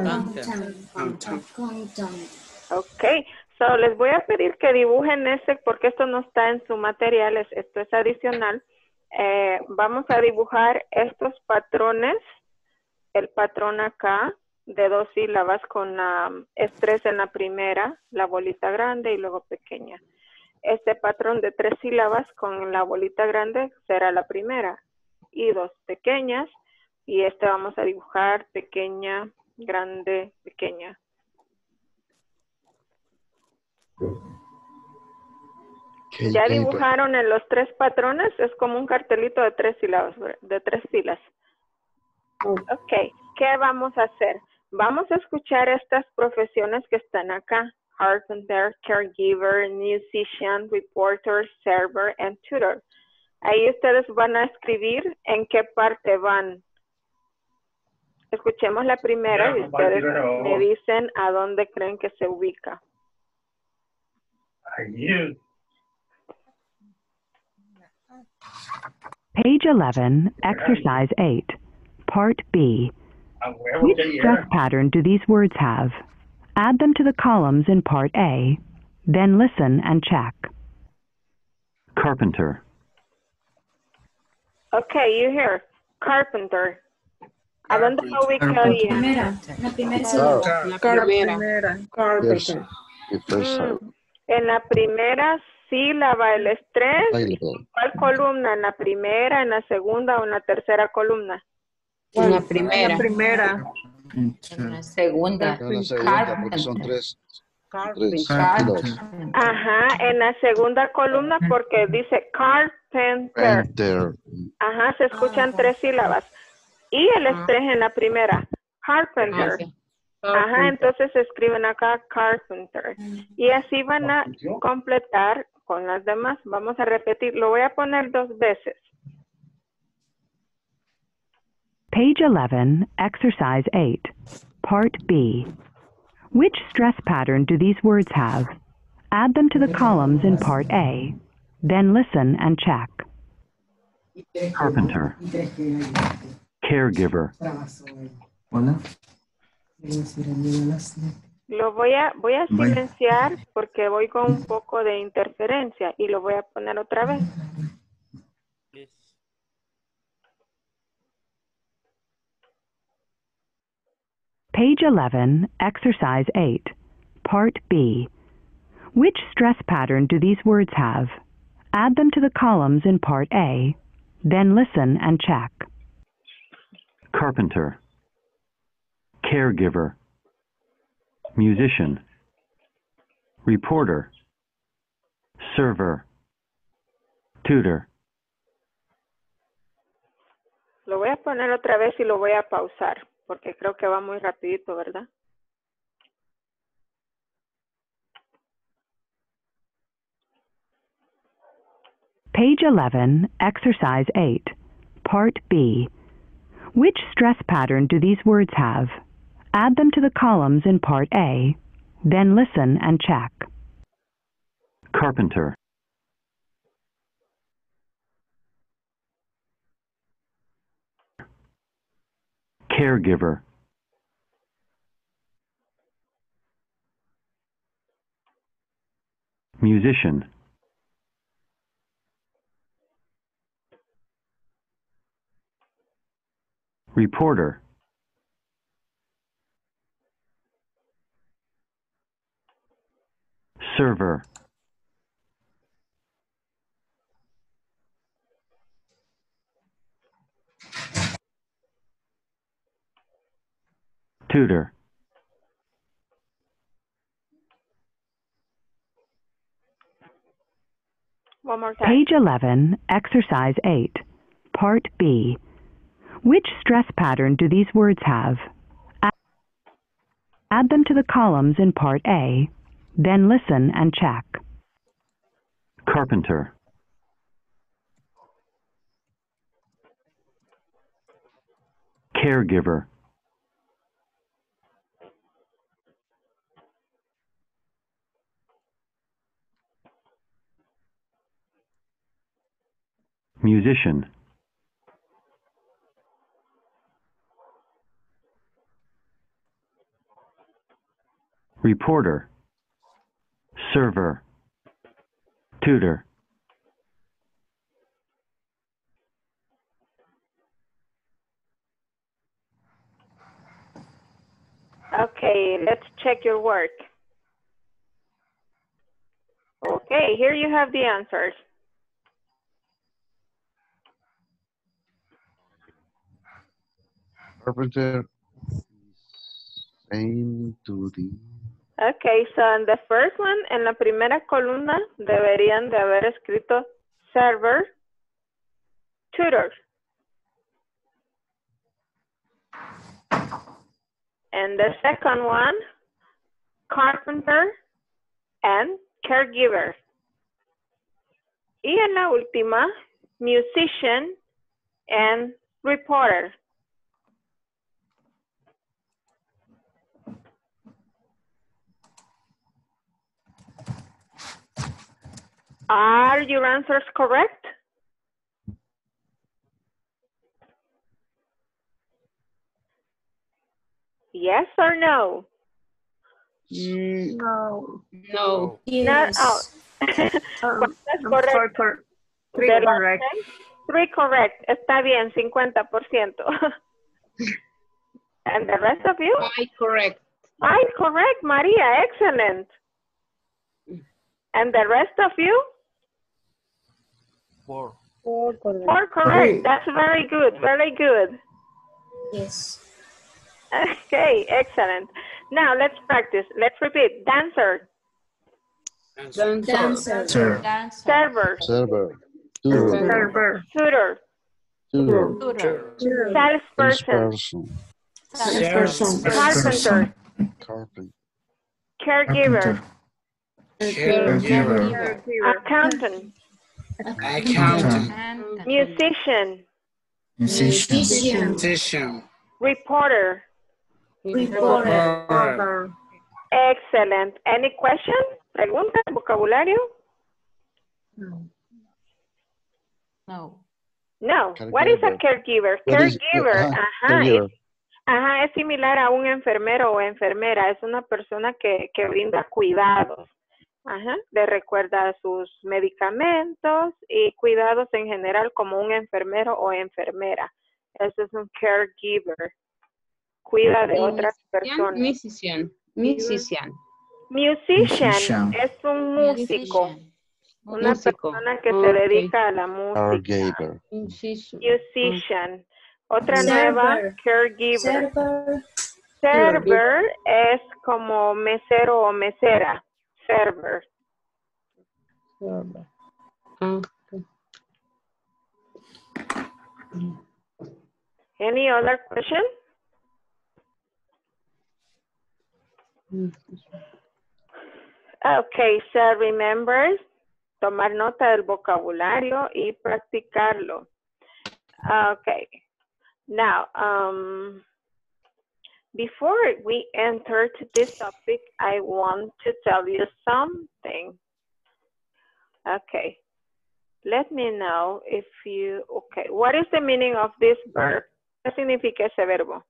Ok. So les voy a pedir que dibujen ese porque esto no está en su material, es- esto es adicional. Eh, vamos a dibujar estos patrones. El patrón acá de dos sílabas con la estrés en la primera, la bolita grande y luego pequeña. Este patrón de tres sílabas con la bolita grande será la primera y dos pequeñas Y este vamos a dibujar pequeña, grande, pequeña. Okay, Ya okay, dibujaron en los tres patrones, es como un cartelito de tres sílabas, de tres filas. Ok, ¿qué vamos a hacer? Vamos a escuchar estas profesiones que están acá. Carpenter, caregiver, musician, reporter, server, and tutor. Ahí ustedes van a escribir en qué parte van. Escuchemos la primera y ustedes me dicen a dónde creen que se ubica. Page eleven, exercise eight, part B. Which stress pattern do these words have? Add them to the columns in part A, then listen and check. Carpenter. Okay, you hear. Carpenter. ¿A dónde me ubicaría? La primera Car- La primera. Yes, the first side. En la primera sílaba, el estrés. Available. ¿Cuál columna? ¿En la primera, en la segunda o en la tercera columna? En la primera. La primera. En la segunda. En la segunda, porque son tres. Tres Carpenter. sílabas. Ajá, en la segunda columna porque dice carpenter. Enter. Ajá, se escuchan tres sílabas. Y el estrés en la primera, carpenter. Ajá, entonces escriben acá carpenter. Y así van a completar con las demás. Vamos a repetir, lo voy a poner dos veces. Page eleven, exercise eight, part B. Which stress pattern do these words have? Add them to the columns in part A, then listen and check. Carpenter. Caregiver. Hola. Lo voy a, voy a Bye. silenciar porque voy con un poco de interferencia y lo voy a poner otra vez. Page eleven, exercise eight, part B. Which stress pattern do these words have? Add them to the columns in part A, then listen and check. Carpenter. Caregiver. Musician. Reporter. Server. Tutor. Lo voy a poner otra vez y lo voy a pausar porque creo que va muy rapidito, ¿verdad? Page eleven, exercise eight, part B. Which stress pattern do these words have? Add them to the columns in part A, then listen and check. Carpenter. Caregiver. Musician. Reporter. Server. Tutor. One more time. Page eleven, exercise eight, part B. Which stress pattern do these words have? Add them to the columns in part A, then listen and check. Carpenter. Caregiver. Musician. Reporter. Server. Tutor. Okay, let's check your work. Okay, here you have the answers. Carpenter same to the Okay, so en the first one, en la primera columna deberían de haber escrito server, tutor. And the second one, carpenter and caregiver. Y en la última, musician and reporter. Are your answers correct? Yes or no? Mm, No. no. Not out. Um, correct? for, three De los correct. seis, three correct. Está bien, cincuenta por ciento. And the rest of you? I correct. I correct, Maria. Excellent. And the rest of you? Four. Four correct. Four correct. That's very good. Very good. Yes. Okay, excellent. Now let's practice. Let's repeat. Dancer. Dancer. Dancer. Sir. Dancer. Server. server, tutor, Server. Tutor. tutor, Tutor. Salesperson. salesperson, Carpenter. carpenter, Caregiver. Caregiver. Accountant. Accountant. And Musician. Musician. Musician. Musician. Reporter. Reporter. Reporter. Excellent. Any questions? ¿Preguntas? ¿Vocabulario? No. no. No. What is a caregiver? What is- Caregiver. ajá, Ajá. caregiver. Es, ajá, es similar a un enfermero o enfermera. Es una persona que, que brinda cuidados. Ajá. Le recuerda sus medicamentos y cuidados en general como un enfermero o enfermera. Eso es un caregiver. Cuida de Y otras musician, personas. Musician. Musician. Musician Musician. es un músico. Musician. Una Músico. persona que Ok. se dedica a la música. caregiver, Musician. Musician. Otra Server. nueva, caregiver. Server. Server es como mesero o mesera. Server. Server. Ah, ok. Any other question? Okay, so remember, tomar nota del vocabulario y practicarlo. Okay. Now, um, before we enter to this topic, I want to tell you something. Okay. Let me know if you, okay. What is the meaning of this verb? ¿Qué significa ese verbo?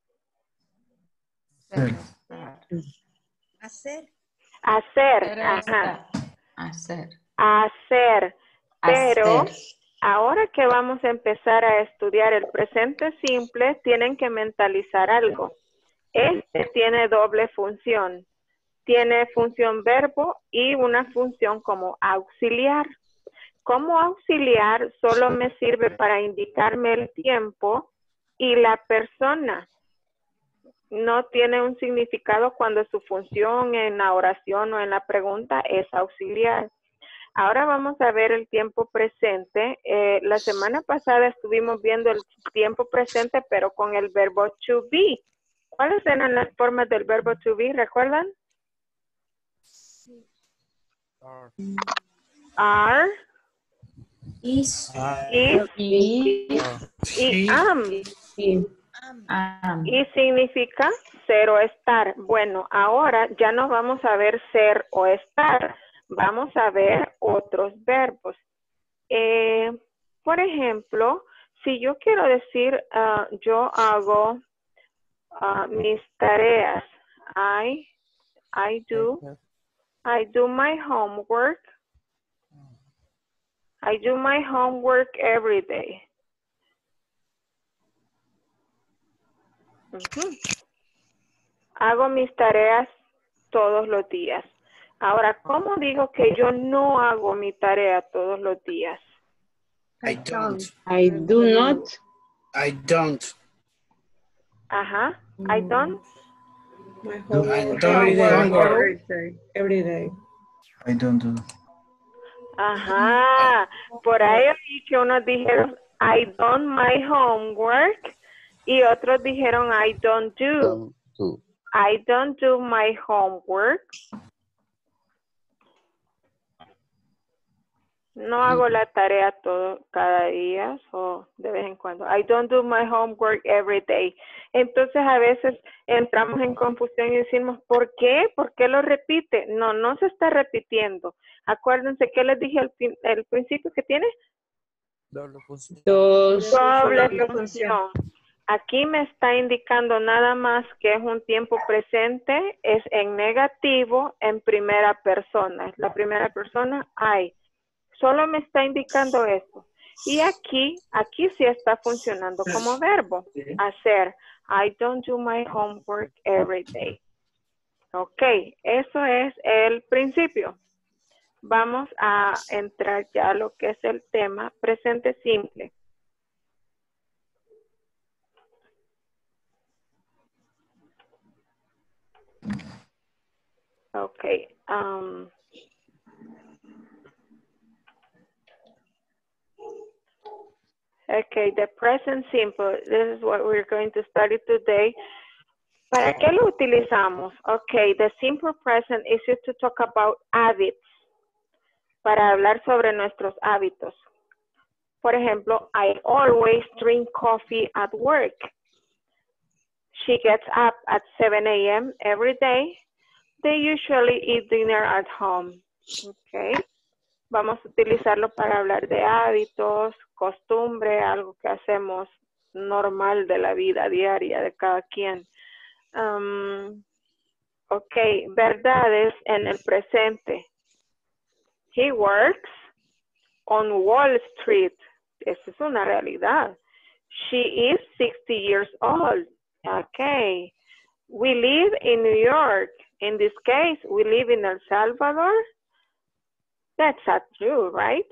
Hacer. Hacer. Ajá. Hacer. Hacer. Pero Hacer. ahora que vamos a empezar a estudiar el presente simple, tienen que mentalizar algo. Este tiene doble función. Tiene función verbo y una función como auxiliar. Como auxiliar solo me sirve para indicarme el tiempo y la persona. No tiene un significado cuando su función en la oración o en la pregunta es auxiliar. Ahora vamos a ver el tiempo presente. Eh, la semana pasada estuvimos viendo el tiempo presente, pero con el verbo to be. ¿Cuáles eran las formas del verbo to be? ¿Recuerdan? Are, Is. is, Y, y am. am. Y significa ser o estar. Bueno, ahora ya no vamos a ver ser o estar. Vamos a ver otros verbos. Eh, por ejemplo, si yo quiero decir, uh, yo hago uh, mis tareas. I, I do, I do my homework. I do my homework every day. Uh-huh. Hago mis tareas todos los días. Ahora, ¿cómo digo que yo no hago mi tarea todos los días? I don't. I do not. I don't. Ajá. I don't. My Do homework every day. every day. Every day. I don't do. Ajá. Por ahí oí que unos dijeron I don't my homework y otros dijeron I don't do. Don't do. I don't do my homework. No hago la tarea todo cada día o de vez en cuando. I don't do my homework every day. Entonces a veces entramos en confusión y decimos, ¿por qué? ¿Por qué lo repite? No, no se está repitiendo. Acuérdense que les dije al, fin, al principio que tiene Doble función. Dos. doble función. Aquí me está indicando nada más que es un tiempo presente, es en negativo, en primera persona. La primera persona, I. Solo me está indicando eso. Y aquí, aquí sí está funcionando como verbo. Hacer. I don't do my homework every day. Ok, eso es el principio. Vamos a entrar ya a lo que es el tema presente simple. Ok. Um, Okay, the present simple, this is what we're going to study today. ¿Para qué lo utilizamos? Okay, the simple present is used to talk about habits. Para hablar sobre nuestros hábitos. Por ejemplo, I always drink coffee at work. She gets up at seven A M every day. They usually eat dinner at home. Okay. Vamos a utilizarlo para hablar de hábitos, costumbre, algo que hacemos normal de la vida diaria de cada quien. Um, ok, verdades en el presente. He works on Wall Street. Esa es una realidad. She is sixty years old. Ok. We live in New York. In this case, we live in El Salvador. That's not true, right?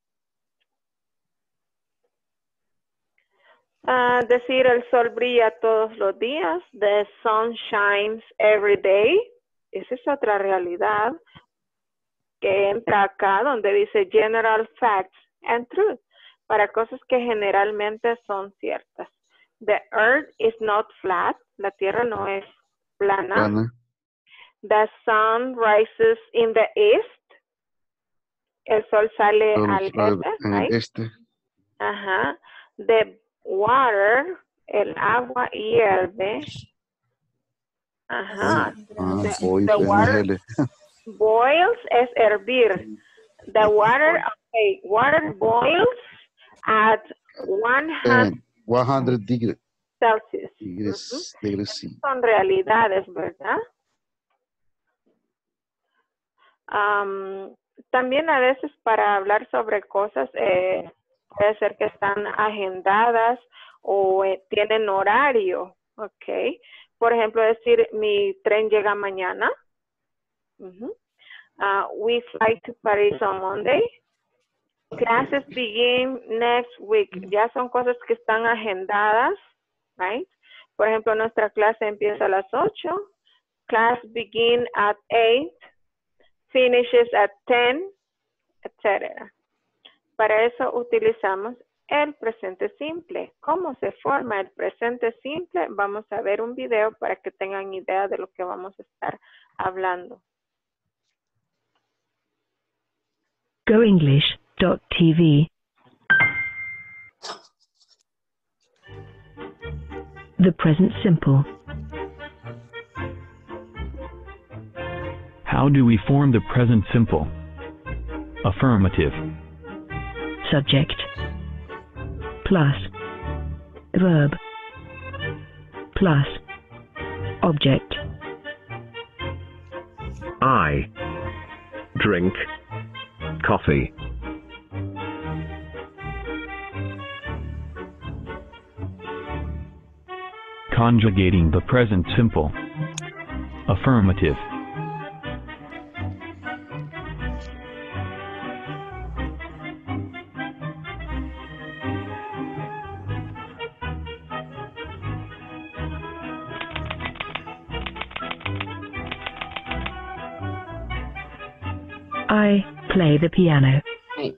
Uh, decir el sol brilla todos los días. The sun shines every day. Esa es otra realidad que entra acá donde dice general facts and truth. Para cosas que generalmente son ciertas. The earth is not flat. La tierra no es plana. Plana. The sun rises in the east. El sol sale Sol al sale este, en right? este. Ajá. The water, el agua hierve. Ajá. Ah, The, boil, the water N L. boils es hervir. The water, okay, water boils at one hundred one hundred degrees. Celsius. Degrees, degrees C. Son realidades, ¿verdad? Um, también a veces para hablar sobre cosas eh, puede ser que están agendadas o eh, tienen horario, ¿ok? Por ejemplo, decir mi tren llega mañana. Uh-huh. uh, we fly to Paris on Monday. Classes begin next week. Ya son cosas que están agendadas, right? Por ejemplo, nuestra clase empieza a las ocho. Class begin at eight. Finishes at ten, etcétera. Para eso utilizamos el presente simple. ¿Cómo se forma el presente simple? Vamos a ver un video para que tengan idea de lo que vamos a estar hablando. go english dot t v. The present simple. How do we form the present simple? Affirmative. Subject plus verb plus object. I drink coffee. Conjugating the present simple. Affirmative. I play the piano. Hey.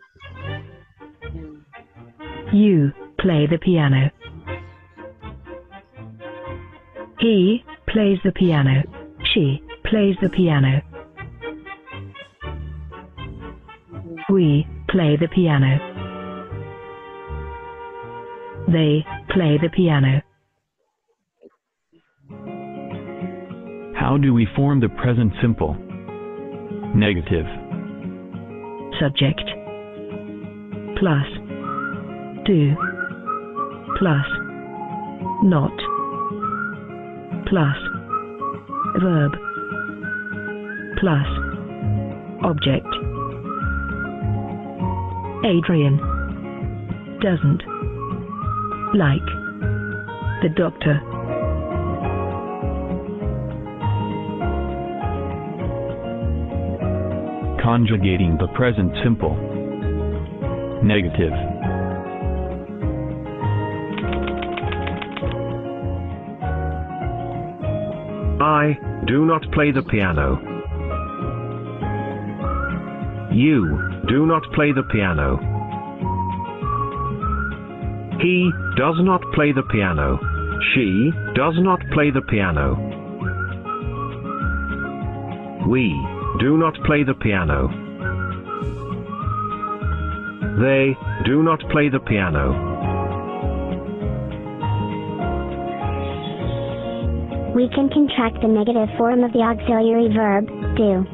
You play the piano. He plays the piano. She plays the piano. We play the piano. They play the piano. How do we form the present simple? Negative. Subject plus do plus not plus verb plus object. Adrian doesn't like the doctor. Conjugating the present simple. Negative. I do not play the piano. You do not play the piano. He does not play the piano. She does not play the piano. We do not play the piano. They do not play the piano. We can contract the negative form of the auxiliary verb, do.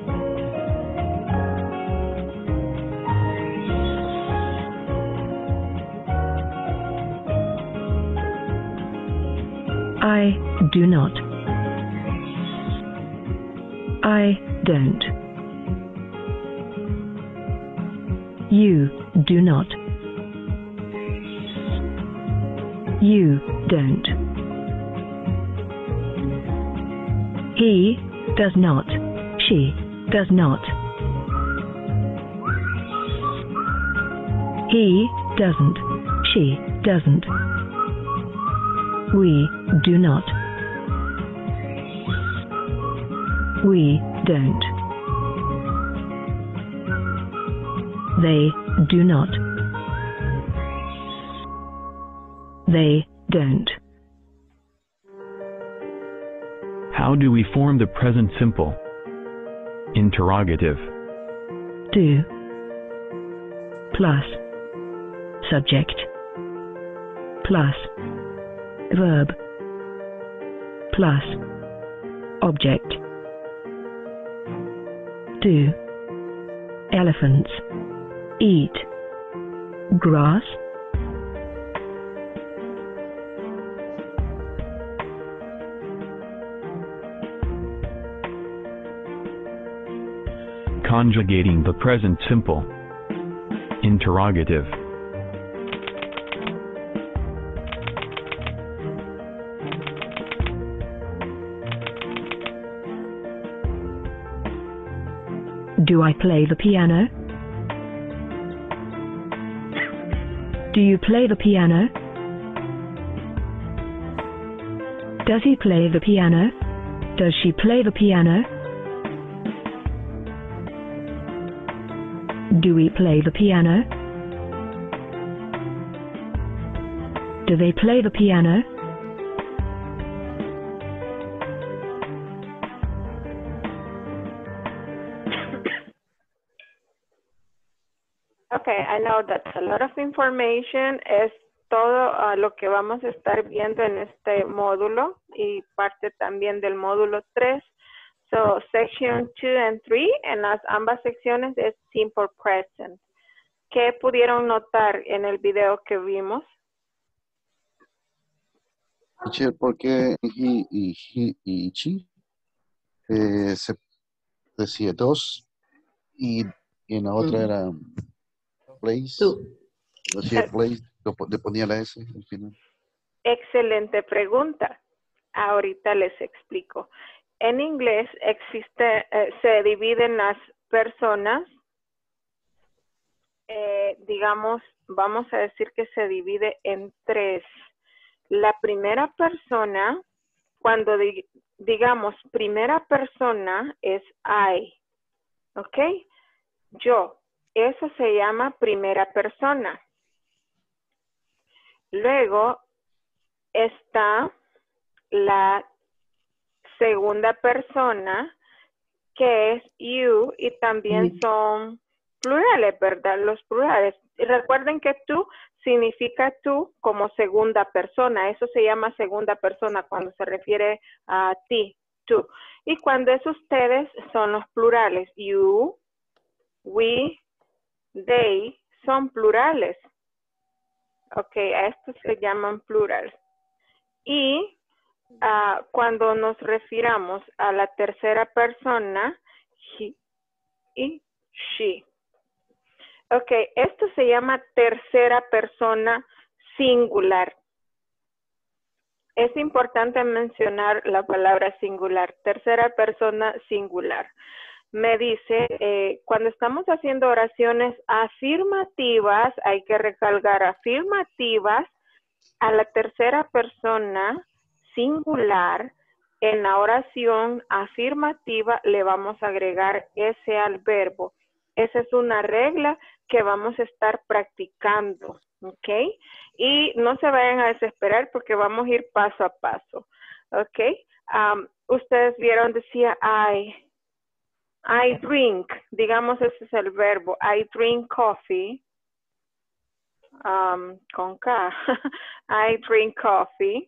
I do not. I don't. You do not. You don't. He does not. She does not. He doesn't. She doesn't. We do not. We don't. They do not. They don't. How do we form the present simple? Interrogative. Do plus subject plus verb plus object. Do elephants eat grass? Conjugating the present simple. Interrogative. Do I play the piano? Do you play the piano? Does he play the piano? Does she play the piano? Do we play the piano? Do they play the piano? Okay, I know that's a lot of information. Es todo uh, lo que vamos a estar viendo en este módulo y parte también del módulo tres. So, section two and three, en las ambas secciones es simple present. ¿Qué pudieron notar en el video que vimos? Teacher, porque he y he y she eh, se decía dos y en la otra Mm. era place. Tú. Decía place, lo po- le ponía la S al final. Excelente pregunta. Ahorita les explico. En inglés existe, eh, se dividen las personas, eh, digamos, vamos a decir que se divide en tres. La primera persona, cuando di- digamos primera persona es I, ¿ok? yo. Eso se llama primera persona. Luego está la segunda persona, que es you, y también son plurales, ¿verdad? Los plurales. Y recuerden que tú significa tú como segunda persona. Eso se llama segunda persona cuando se refiere a ti, tú. Y cuando es ustedes, son los plurales. You, we, they, son plurales. Ok, a estos se llaman plural. Y uh, cuando nos refiramos a la tercera persona, he y she. Ok, esto se llama tercera persona singular. Es importante mencionar la palabra singular, tercera persona singular. Me dice, eh, cuando estamos haciendo oraciones afirmativas, hay que recalcar afirmativas a la tercera persona singular. En la oración afirmativa le vamos a agregar ese al verbo. Esa es una regla que vamos a estar practicando, ¿ok? Y no se vayan a desesperar porque vamos a ir paso a paso, ¿ok? Um, ustedes vieron, decía I, I drink, digamos ese es el verbo, I drink coffee, um, con K, I drink coffee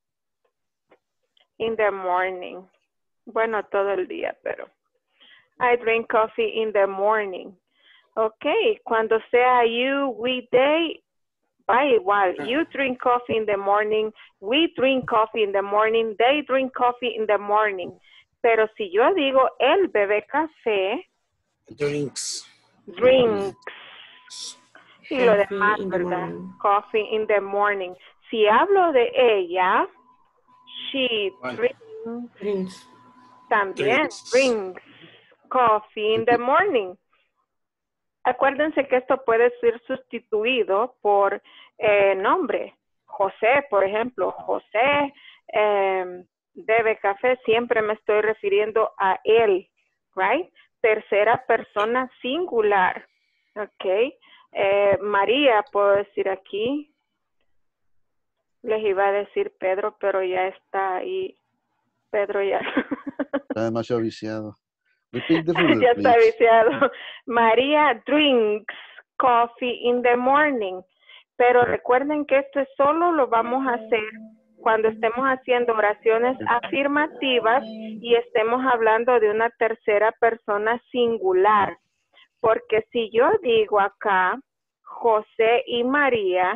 in the morning. Bueno, todo el día, pero I drink coffee in the morning. Ok, cuando sea you, we, they, va igual. You drink coffee in the morning, we drink coffee in the morning, they drink coffee in the morning. Pero si yo digo él bebe café, Drinks. drinks. Y lo Coffee demás, in the ¿verdad? morning. Coffee in the morning. Si hablo de ella, she drinks, Drinks. también Drinks. drinks coffee in the morning. Acuérdense que esto puede ser sustituido por eh, nombre. José, por ejemplo. José eh, bebe café. Siempre me estoy refiriendo a él. Right? Tercera persona singular. Ok. Eh, María, puedo decir aquí. Les iba a decir Pedro, pero ya está ahí. Pedro ya. Está demasiado viciado. Repeat the rule, Ya está please. viciado. María drinks coffee in the morning. Pero recuerden que esto solo lo vamos a hacer cuando estemos haciendo oraciones afirmativas y estemos hablando de una tercera persona singular. Porque si yo digo acá, José y María.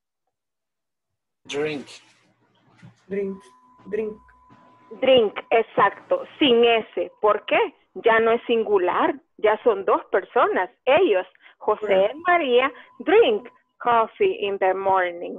Drink. Drink. Drink. Drink, exacto, sin ese. ¿Por qué? Ya no es singular, ya son dos personas. Ellos, José y María, drink coffee in the morning.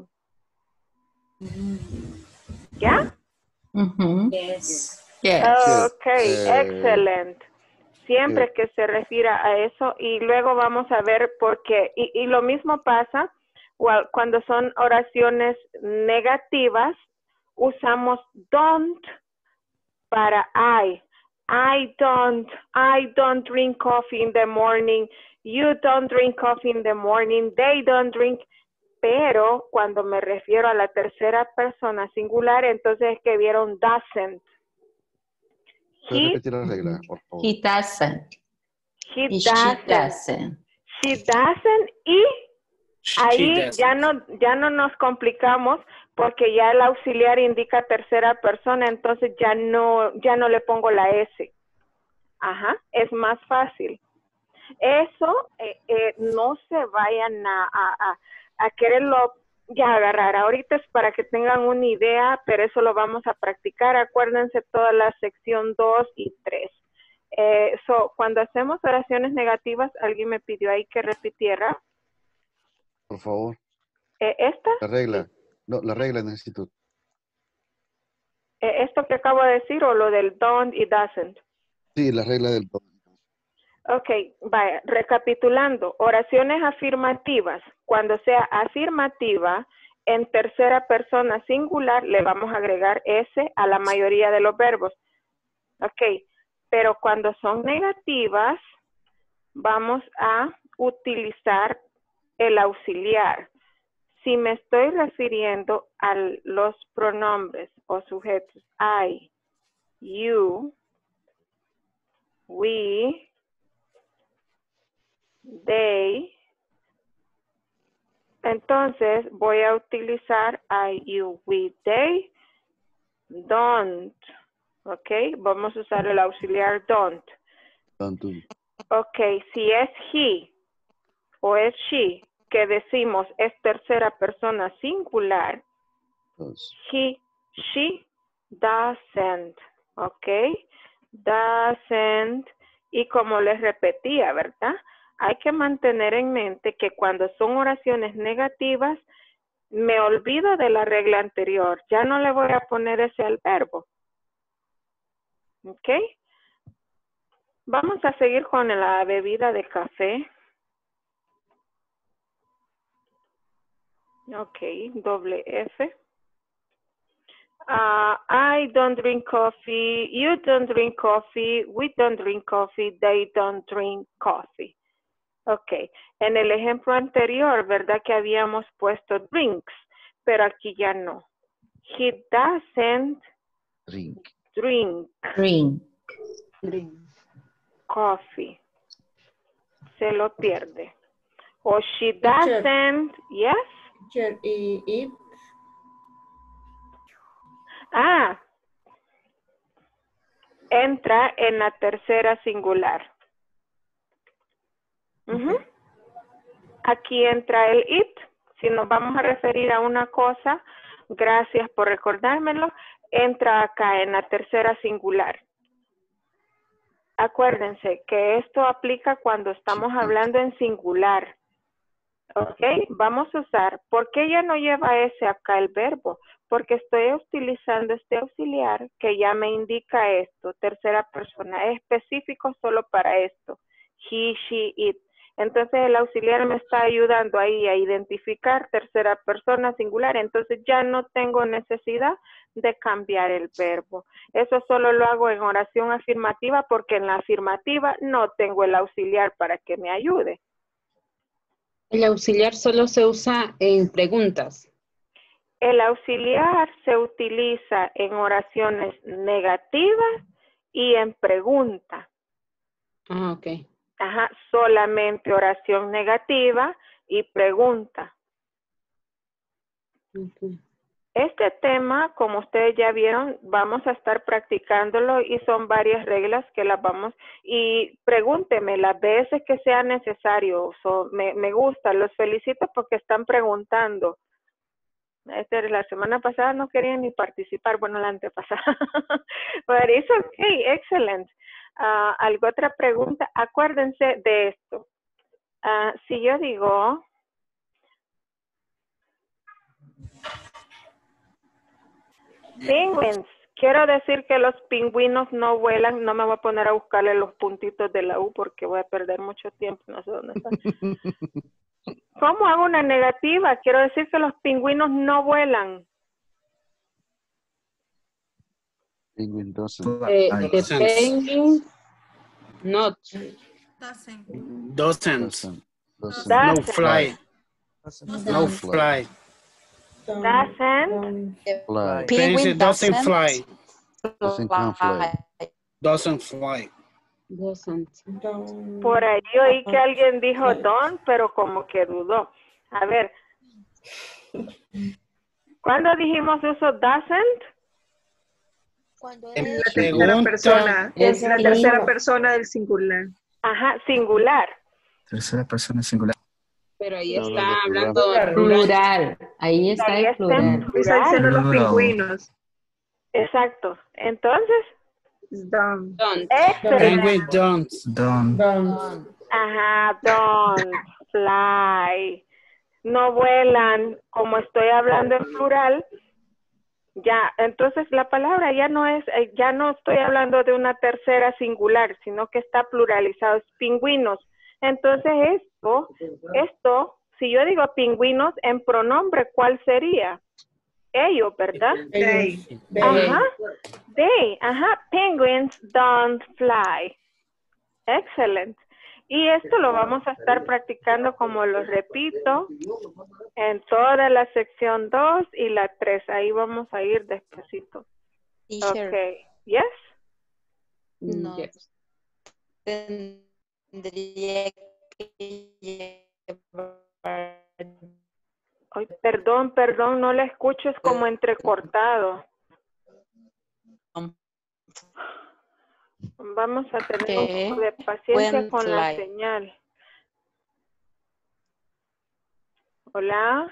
¿Ya? Mm-hmm. Yes. Yes. Ok, Eh, excelente. Siempre que se refiera a eso y luego vamos a ver por qué. Y, y lo mismo pasa well, cuando son oraciones negativas, usamos don't para I. I don't, I don't drink coffee in the morning. You don't drink coffee in the morning. They don't drink. Pero cuando me refiero a la tercera persona singular, entonces es que vieron doesn't. ¿Puedes He, repetir la regla, por favor? He doesn't. he Y she doesn't. doesn't. She doesn't. Y ahí She doesn't. ya no, ya no nos complicamos porque ya el auxiliar indica tercera persona, entonces ya no, ya no le pongo la S. Ajá, es más fácil. Eso eh, eh, no se vayan a, a, a, a quererlo ya agarrar. Ahorita es para que tengan una idea, pero eso lo vamos a practicar. Acuérdense toda la sección dos y tres. Eh, so, cuando hacemos oraciones negativas, alguien me pidió ahí que repitiera. Por favor. Eh, ¿Esta? La regla. No, la regla necesito. Eh, ¿Esto que acabo de decir o lo del don't y doesn't? Sí, la regla del... Ok, vaya, recapitulando, oraciones afirmativas. Cuando sea afirmativa, en tercera persona singular le vamos a agregar S a la mayoría de los verbos. Ok, pero cuando son negativas, vamos a utilizar el auxiliar. Si me estoy refiriendo a los pronombres o sujetos I, you, we, they, entonces voy a utilizar I, you, we, they, don't. Ok, vamos a usar el auxiliar don't. Don't do. Ok, si es he o es she, que decimos es tercera persona singular, Does. he, she, doesn't. Ok, doesn't. Y como les repetía, ¿verdad? Hay que mantener en mente que cuando son oraciones negativas, me olvido de la regla anterior. Ya no le voy a poner ese al verbo. ¿Ok? Vamos a seguir con la bebida de café. Ok, doble F. Uh, I don't drink coffee. You don't drink coffee. We don't drink coffee. They don't drink coffee. Ok, en el ejemplo anterior, ¿verdad que habíamos puesto drinks? Pero aquí ya no. He doesn't Drink. drink. Drink. Drink. Coffee. Se lo pierde. O she Teacher. doesn't, yes. Teacher, y it. Ah, entra en la tercera singular. Ujú. Aquí entra el it. Si nos vamos a referir a una cosa, gracias por recordármelo, entra acá en la tercera singular. Acuérdense que esto aplica cuando estamos hablando en singular. ¿Ok? Vamos a usar. ¿Por qué ya no lleva ese acá el verbo? Porque estoy utilizando este auxiliar que ya me indica esto, tercera persona. Es específico solo para esto. He, she, it. Entonces el auxiliar me está ayudando ahí a identificar tercera persona singular. Entonces ya no tengo necesidad de cambiar el verbo. Eso solo lo hago en oración afirmativa porque en la afirmativa no tengo el auxiliar para que me ayude. El auxiliar solo se usa en preguntas. El auxiliar se utiliza en oraciones negativas y en pregunta. Ah, ok. Ajá, solamente oración negativa y pregunta. Okay. Este tema, como ustedes ya vieron, vamos a estar practicándolo y son varias reglas que las vamos, y pregúnteme las veces que sea necesario. So, me, me gusta, los felicito porque están preguntando. Este, la semana pasada no querían ni participar, bueno, la antepasada. But it's okay, excellent. Uh, ¿Alguna otra pregunta? Acuérdense de esto. Uh, si yo digo... Penguins. Quiero decir que los pingüinos no vuelan. No me voy a poner a buscarle los puntitos de la U porque voy a perder mucho tiempo. No sé dónde está. ¿Cómo hago una negativa? Quiero decir que los pingüinos no vuelan. Penguin doesn't. Eh, the penguin not. Doesn't. Doesn't. No fly. No fly. Doesn't. Fly. Penguin doesn't fly. Doesn't can fly. Doesn't fly. Doesn't. Por ahí oí que alguien dijo don't, pero como que dudó. A ver. ¿Cuándo dijimos uso doesn't? Cuando Es es la tercera persona. Es la tercera persona del singular. Ajá, singular. Tercera persona singular. Pero ahí No, está no, no, hablando plural. Plural. Ahí está Ahí el está en plural. Está diciendo los Plural. pingüinos. Exacto. Entonces, Don't. don't. Penguin excelente. don't. Don't. Don't. Ajá, don't fly. No vuelan. Como estoy hablando en plural, ya, entonces la palabra ya no es, eh, ya no estoy hablando de una tercera singular, sino que está pluralizado, es pingüinos. Entonces esto, esto, si yo digo pingüinos en pronombre, ¿cuál sería? Ellos, ¿verdad? They. Ajá, they, ajá, penguins don't fly. Excelente. Y esto lo vamos a estar practicando, como lo repito, en toda la sección dos y la tres. Ahí vamos a ir despacito. Teacher. Okay. Yes? No. Yes. Tendría que llevar. Ay, perdón, perdón, no le escucho, es como entrecortado. Vamos a tener un poco de paciencia con la señal. Hola.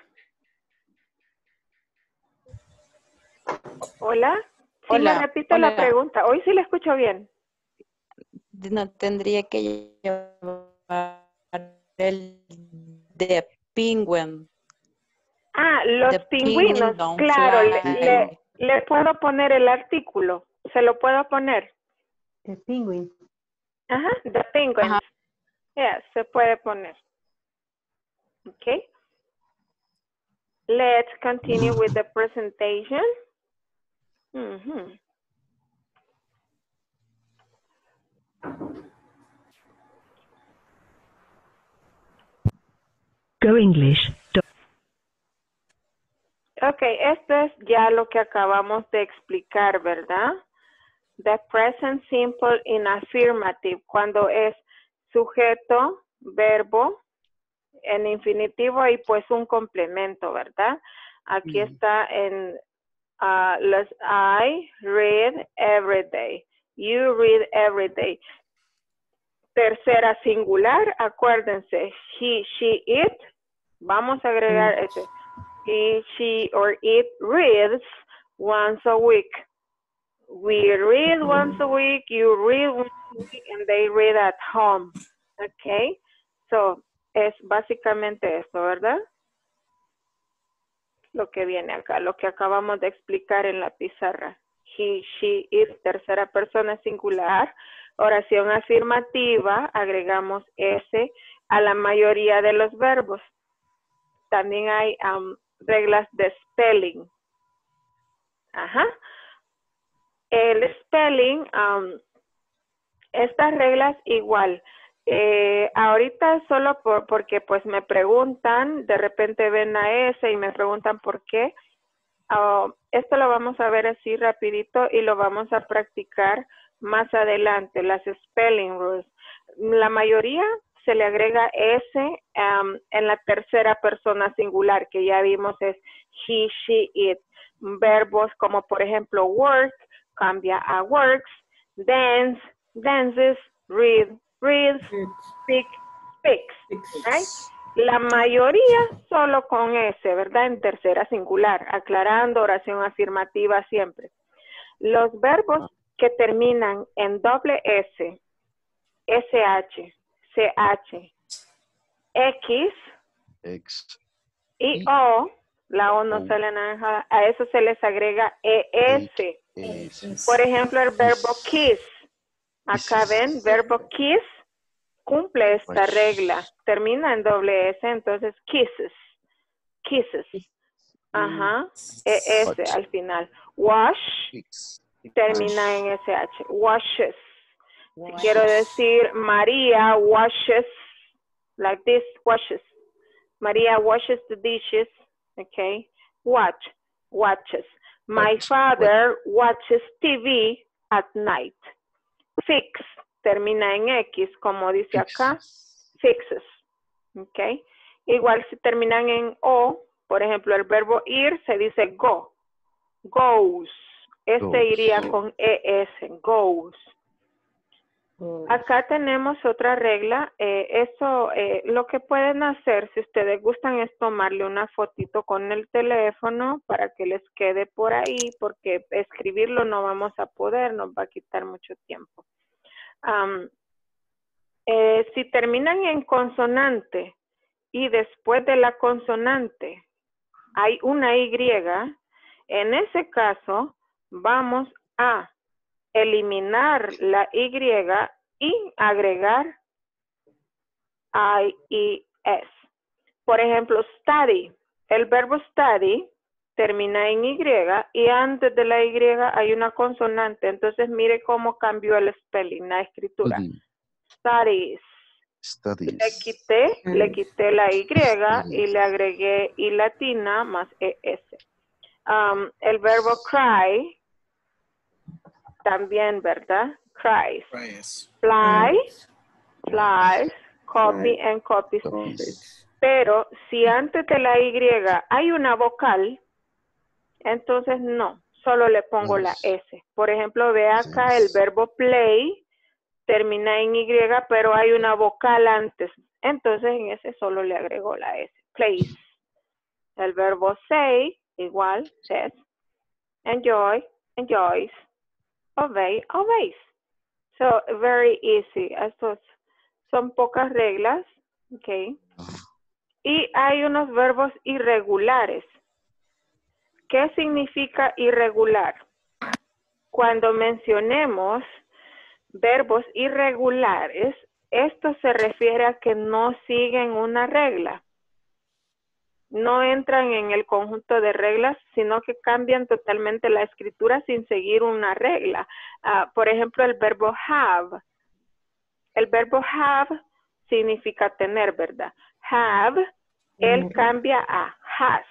Hola. Sí, Hola, me repite hola. la pregunta. Hoy sí la escucho bien. No tendría que llevar el de penguin. Ah, los The pingüinos, penguin don't claro, le, fly. le, le puedo poner el artículo. ¿Se lo puedo poner? The penguin. Ajá, the penguins. Ajá. Yeah, se puede poner. Okay. Let's continue with the presentation. Mm-hmm. Go English. Ok, esto es ya lo que acabamos de explicar, ¿verdad? The present simple in affirmative, cuando es sujeto, verbo, en infinitivo y pues un complemento, ¿verdad? Aquí mm. está en uh, los I read every day. You read every day. Tercera singular, acuérdense, he, she, it. Vamos a agregar mm. ese. He, she, or it reads once a week. We read mm. once a week, you read once a week, and they read at home. Okay? So, es básicamente esto, ¿verdad? Lo que viene acá, lo que acabamos de explicar en la pizarra. He, she, it, tercera persona singular. Oración afirmativa, agregamos S a la mayoría de los verbos. También hay um, reglas de spelling. Ajá. El spelling, um, estas reglas igual. Eh, ahorita solo por, porque pues me preguntan, de repente ven a ese y me preguntan por qué. Uh, esto lo vamos a ver así rapidito y lo vamos a practicar más adelante, las spelling rules. La mayoría se le agrega S um, en la tercera persona singular, que ya vimos es he, she, it. Verbos como por ejemplo work, cambia a works, dance, dances, read, reads, speak, speaks. Right? La mayoría solo con S, ¿verdad? En tercera singular, aclarando, oración afirmativa siempre. Los verbos que terminan en doble S, S H, C H, X, X. y O, la O no sale naranjada, a eso se les agrega E S. Es. Por ejemplo, el verbo kiss. Acá ven, verbo kiss cumple esta regla. Termina en doble S, entonces kisses. Kisses. Ajá. E S al final. Wash termina en S H. Washes. Si quiero decir María washes, like this, washes. María washes the dishes. Okay. Watch. Watches. My father watches T V at night. Fix termina en X, como dice acá. Fixes. Ok. Igual si terminan en O, por ejemplo, el verbo ir se dice go. Goes. Este goes. Iría con E S. Goes. Acá tenemos otra regla. Eh, eso, eh, lo que pueden hacer, si ustedes gustan, es tomarle una fotito con el teléfono para que les quede por ahí, porque escribirlo no vamos a poder, nos va a quitar mucho tiempo. Um, eh, si terminan en consonante y después de la consonante hay una Y, en ese caso vamos a eliminar la Y y agregar I E S. Por ejemplo, study. El verbo study termina en Y y antes de la Y hay una consonante. Entonces mire cómo cambió el spelling, la escritura. Mm-hmm. Studies. Studies. Le quité, le quité la Y y le agregué I latina más E S. Um, el verbo cry, también, ¿verdad? Cries. Fly, flies, copy and copies. Pero si antes de la Y hay una vocal, entonces no, solo le pongo la S. Por ejemplo, ve acá el verbo play, termina en Y, pero hay una vocal antes. Entonces en ese solo le agrego la S. Plays. El verbo say, igual, says. Enjoy, enjoys. Obey, obeys. So, very easy. Estos son pocas reglas. Ok. Y hay unos verbos irregulares. ¿Qué significa irregular? Cuando mencionemos verbos irregulares, esto se refiere a que no siguen una regla. No entran en el conjunto de reglas, sino que cambian totalmente la escritura sin seguir una regla. Uh, por ejemplo, el verbo have. El verbo have significa tener, ¿verdad? Have, él cambia a has.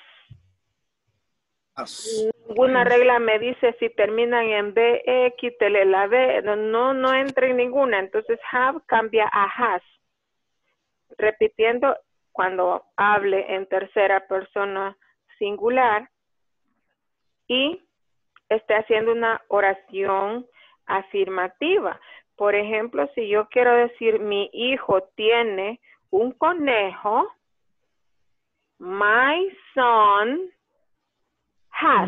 Ninguna regla me dice si terminan en B, E, quítele la B. No, no entra en ninguna. Entonces, have cambia a has. Repitiendo, cuando hable en tercera persona singular y esté haciendo una oración afirmativa. Por ejemplo, si yo quiero decir mi hijo tiene un conejo, my son has.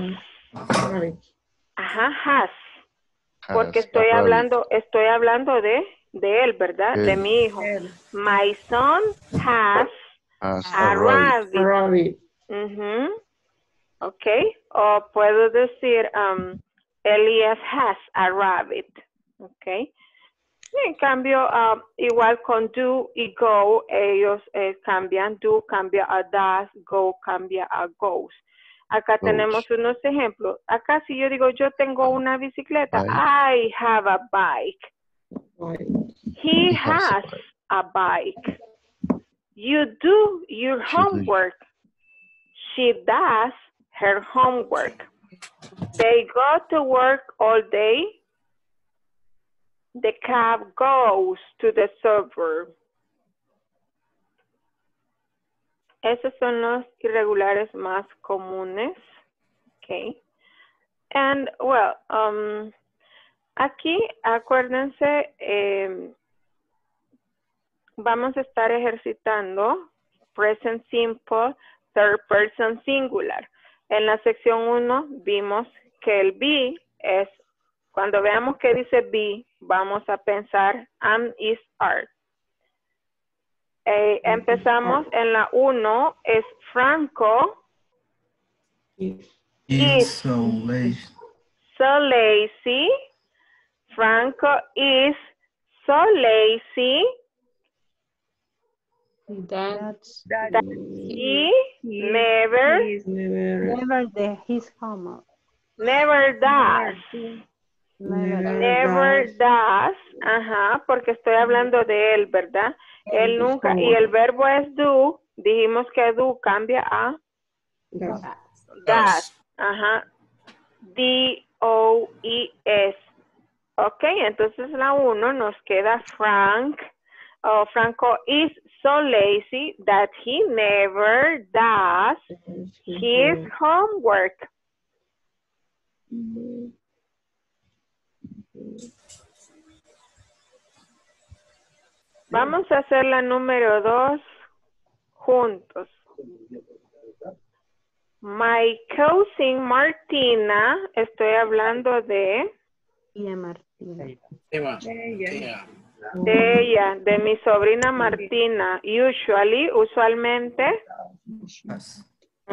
Ajá, has. Porque estoy hablando, estoy hablando de, de él, ¿verdad? De mi hijo. My son has a rabbit. Uh-huh. Ok. O puedo decir, um, Elias has a rabbit. Ok. En cambio, uh, igual con do y go, ellos eh, cambian. Do cambia a does, go cambia a goes. Acá tenemos unos ejemplos. Acá si yo digo, yo tengo una bicicleta. I have a bike. He has a bike. You do your homework. She does her homework. They go to work all day. The cab goes to the suburb. Esos son los irregulares más comunes. Okay. And, well, um, aquí, acuérdense, eh, vamos a estar ejercitando present simple, third person singular. En la sección uno vimos que el be es, cuando veamos que dice be, vamos a pensar am, is, are. Eh, empezamos en la uno, es Franco. Is Is so lazy. so lazy. Franco is so lazy. That's, That he never, Never the, his homework. never does. Never, Never does. Ajá, porque estoy hablando de él, ¿verdad? Él nunca, y el verbo es do, dijimos que do cambia a does. Ajá. D O E S. Ok, entonces la uno nos queda Frank. Oh, Franco is so lazy that he never does his homework. Vamos a hacer la número dos juntos. My cousin Martina, estoy hablando de... Tía Martina. Eva. Ella. De ella, de mi sobrina Martina. Usually, usualmente. Has.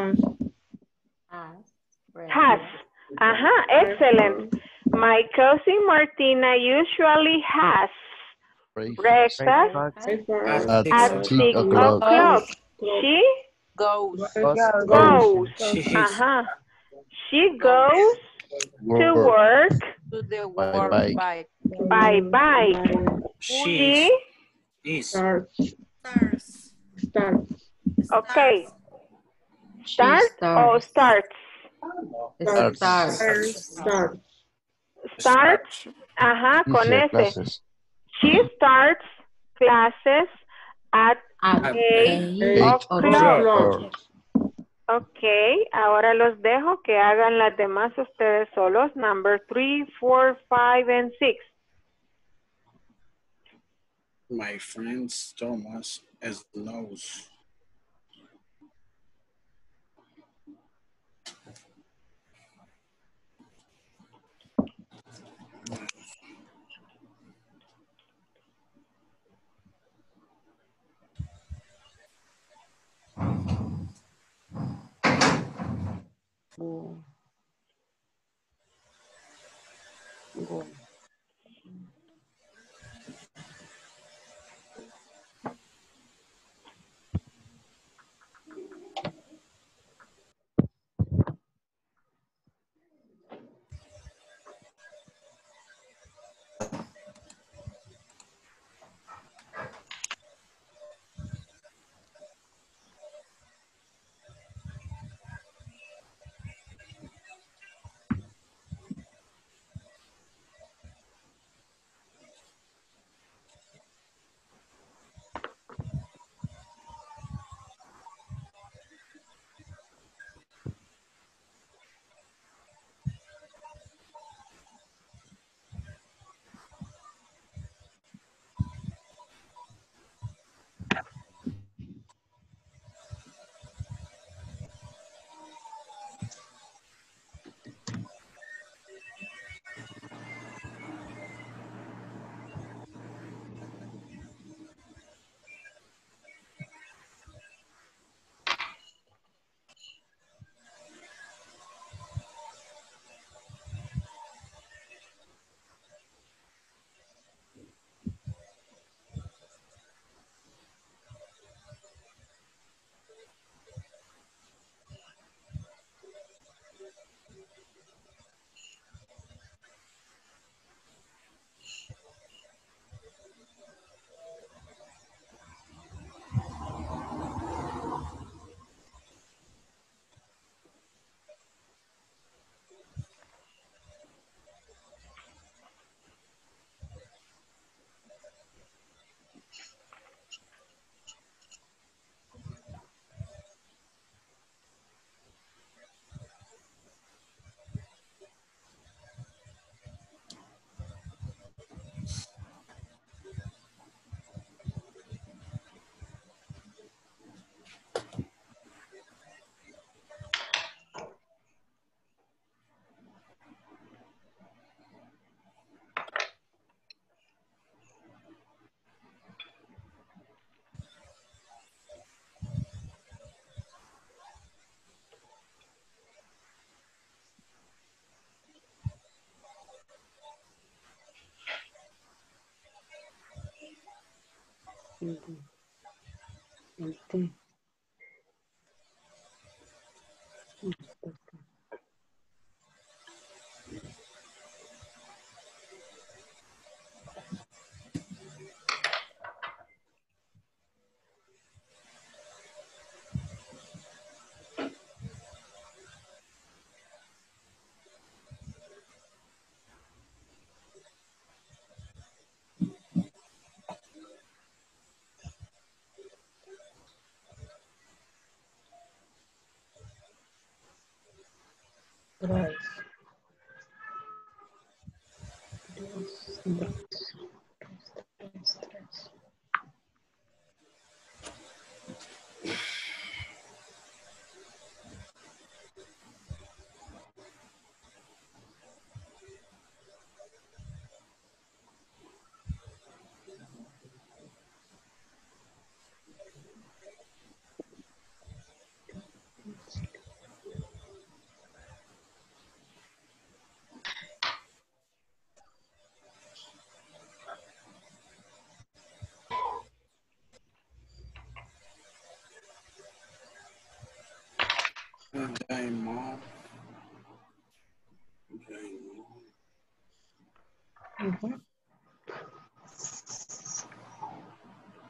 Has. Ajá, excellent. My cousin Martina usually has breakfast At at six six o'clock. o'clock. She Goes. goes. Ajá. She goes to work To the By work bike. bike. by bike. She. She Is. Starts. Stars. Starts. Okay. She Start or starts. starts? Starts. Starts. Starts. Ajá, con Inicia ese. clases. She starts classes at At eight eight o'clock. o'clock. Ok, ahora los dejo que hagan las demás ustedes solos. Number three, four, five, and six. My friend Thomas knows. Go. Go. Este. Tres. Dos, dos. Tres, tres. Diamond. Uh-huh.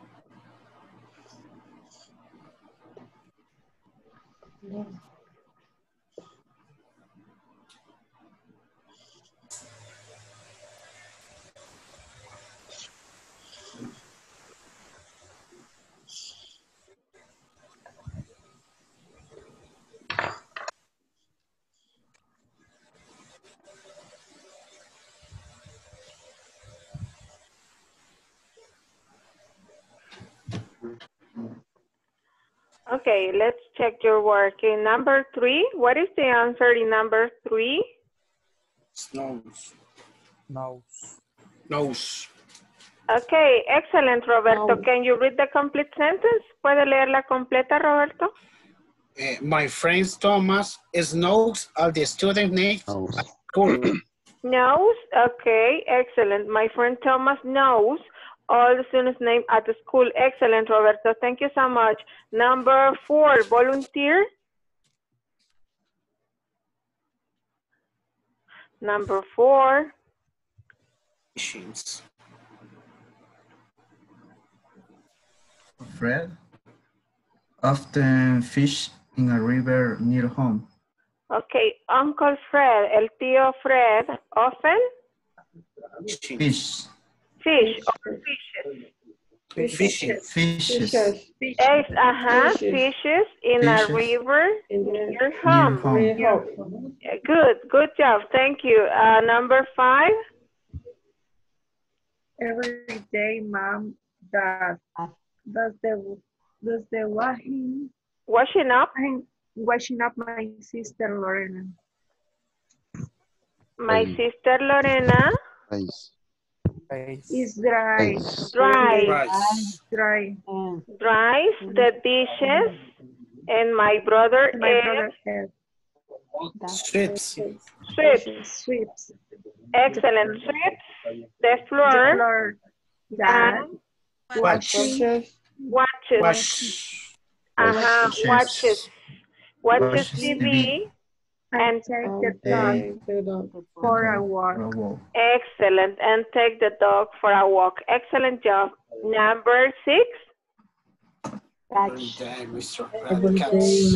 Okay, let's check your work. In number three, what is the answer in number three? Snows. Nose. Nose. Okay, excellent, Roberto. No. Can you read the complete sentence? ¿Puede leerla completa, Roberto? Uh, my friend Thomas knows all the student names at school. Knows, okay, excellent. My friend Thomas knows all the students' name at the school. Excellent, Roberto. Thank you so much. Number four, volunteer. Number four. Machines. Fred often fish in a river near home. Okay, Uncle Fred, el tío Fred, often Fish. fish or fishes. Fishes. Fishes. Eggs, uh-huh, Fishes. fishes in Fishes. a river near Near home. home. Yeah, good, good job. Thank you. Uh, number five. Every day, mom does does the does the washing washing up washing up my sister Lorena. My sister Lorena is dry. Dry. Dry. Dries the dishes, and my brother My Ed brother Ed Sweeps. sweeps. sweeps Excellent. Sweeps the the floor floor. Dad and watching watches. Wash. Uh-huh. Watches. Watches Watches T T V V. and take the dog for a walk. For a walk. Excellent. And take the dog for a walk. Excellent job. Number six. Every day, Mister Brad catch.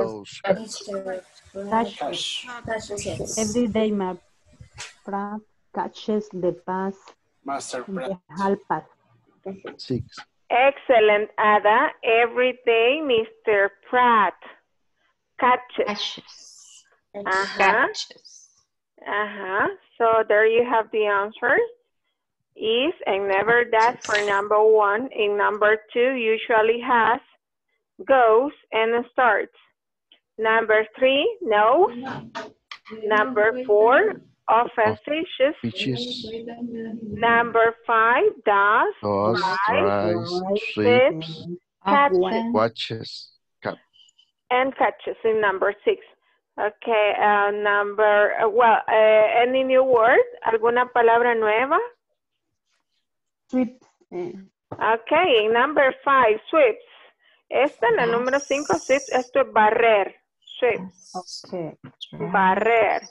Catch. Catch. Every day, my Pratt catches the bus. Master Brad. The Jalpas. Six. Excellent, Ada. Every day, Mister Pratt catches. Catches. Uh-huh. Catches. Uh-huh. So there you have the answer. Is and never does for number one. In number two, usually has, goes, and starts. Number three, knows. Number four, often fishes. Fishes. Number five, does, Does, drives, tries, sweeps, sweeps, catches, watches, cat. and catches in number six. Okay, uh, number, uh, well, uh, any new word? ¿Alguna palabra nueva? Sweeps. Okay, in number five, sweeps. Esta, la número cinco, sweeps, esto es barrer. Sweeps. Okay. Barrer.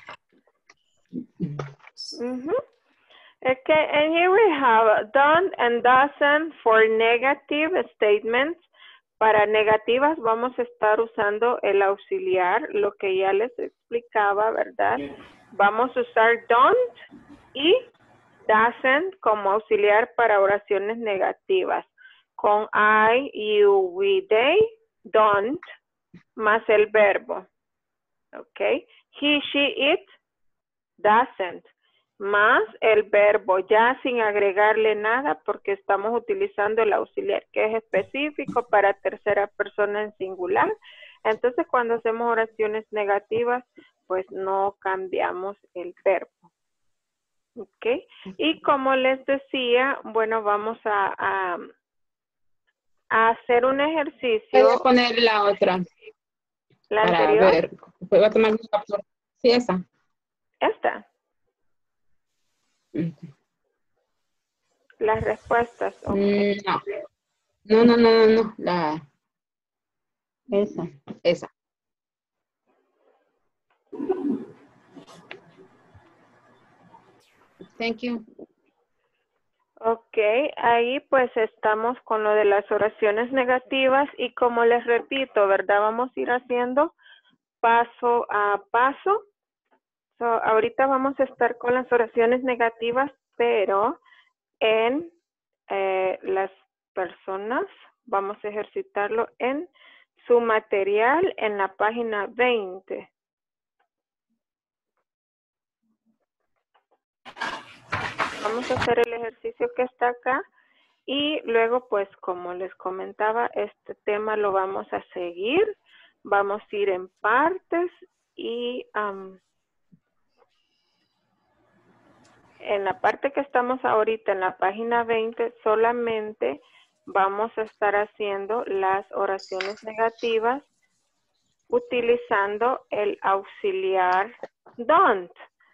Mm-hmm. Okay, and here we have done and doesn't for negative statements. Para negativas vamos a estar usando el auxiliar, lo que ya les explicaba, ¿verdad? Vamos a usar don't y doesn't como auxiliar para oraciones negativas. Con I, you, we, they, don't, más el verbo. Ok. He, she, it, doesn't. Más el verbo, ya sin agregarle nada porque estamos utilizando el auxiliar que es específico para tercera persona en singular. Entonces cuando hacemos oraciones negativas, pues no cambiamos el verbo. Ok. Y como les decía, bueno, vamos a, a, a hacer un ejercicio. Voy a poner la otra. La para anterior. ver. Voy a tomar una captura. Sí, esa. Esta. Las respuestas. Okay. No. No, no, no, no, no. La... Esa. Esa. Thank you. Ok, ahí pues estamos con lo de las oraciones negativas y como les repito, ¿verdad? Vamos a ir haciendo paso a paso. So, ahorita vamos a estar con las oraciones negativas, pero en eh, las personas vamos a ejercitarlo en su material en la página veinte. Vamos a hacer el ejercicio que está acá y luego pues como les comentaba este tema lo vamos a seguir, vamos a ir en partes y um, en la parte que estamos ahorita en la página veinte solamente vamos a estar haciendo las oraciones negativas utilizando el auxiliar don't.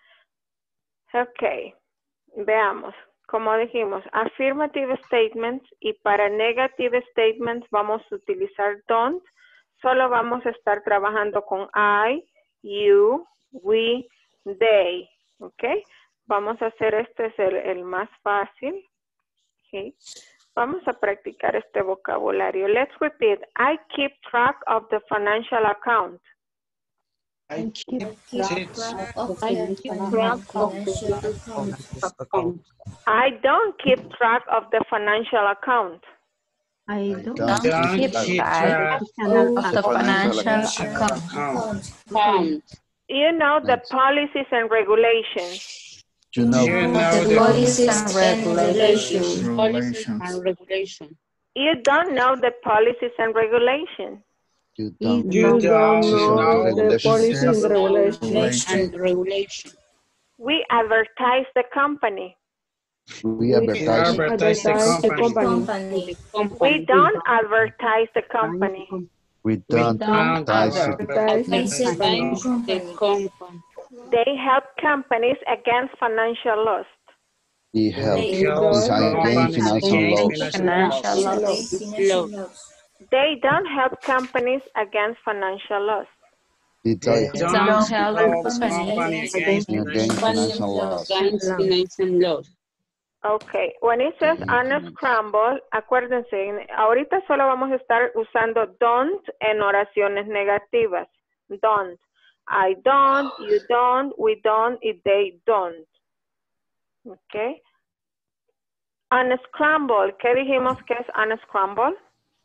Ok. Veamos, como dijimos, affirmative statements y para negative statements vamos a utilizar don't. Solo vamos a estar trabajando con I, you, we, they. ¿Ok? Vamos a hacer este es el, el más fácil. ¿Okay? Vamos a practicar este vocabulario. Let's repeat. I keep track of the financial account. I keep track of the financial account. I don't keep track of the financial account. I don't, Don't keep track of the financial account. You know the policies and regulations. You know, You know the policies and regulations. regulations. and regulation. You don't know the policies and regulations. you don't You know don't know the the policies and regulations. regulations. And regulation. We advertise the company. We advertise. Advertise the Advertise the company. company. We don't advertise the company. We don't don't advertise. Advertise Advertise the company. They help companies against financial loss. We help They help against companies financial against loss. Financial Law. They don't help companies against financial loss. We They don't Don't help help companies companies against against financial loss. Against financial laws. Okay, when it says unscramble, acuérdense, ahorita solo vamos a estar usando don't en oraciones negativas. Don't. I don't, you don't, we don't, y they don't. Okay. Unscramble, ¿qué dijimos que es unscramble?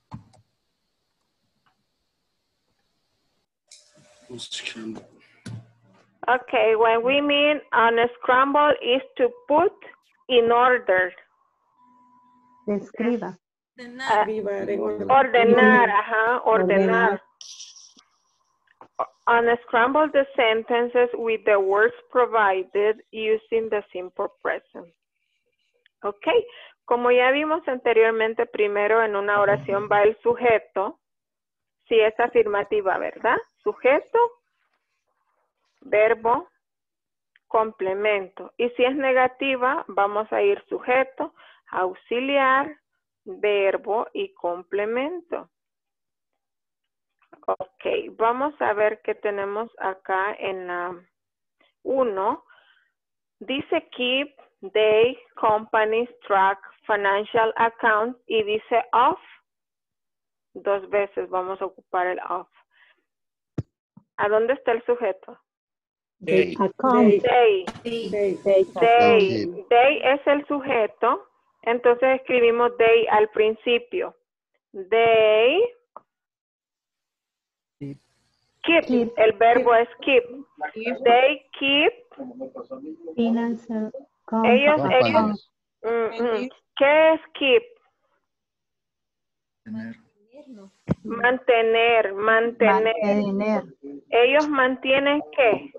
Okay, when we mean unscramble is to put in order. Describa. Uh, Viva en orden. ordenar, ajá, ordenar. Ordenar. Unscramble the sentences with the words provided using the simple present. Ok, como ya vimos anteriormente, primero en una oración va el sujeto, si es afirmativa, ¿verdad? Sujeto, verbo, complemento. Y si es negativa, vamos a ir sujeto, auxiliar, verbo y complemento. Ok, vamos a ver qué tenemos acá en la uno. Dice keep, they, companies, track, financial accounts y dice of. Dos veces vamos a ocupar el of. ¿A dónde está el sujeto? They. Account. They. They. They. They. They es el sujeto. Entonces escribimos they al principio. They keep. Keep. El verbo es keep. They keep. Financial Ellos, account. ellos. Mm, mm. ¿Qué es keep? Mantener, mantener. Mantener. Ellos mantienen ¿qué?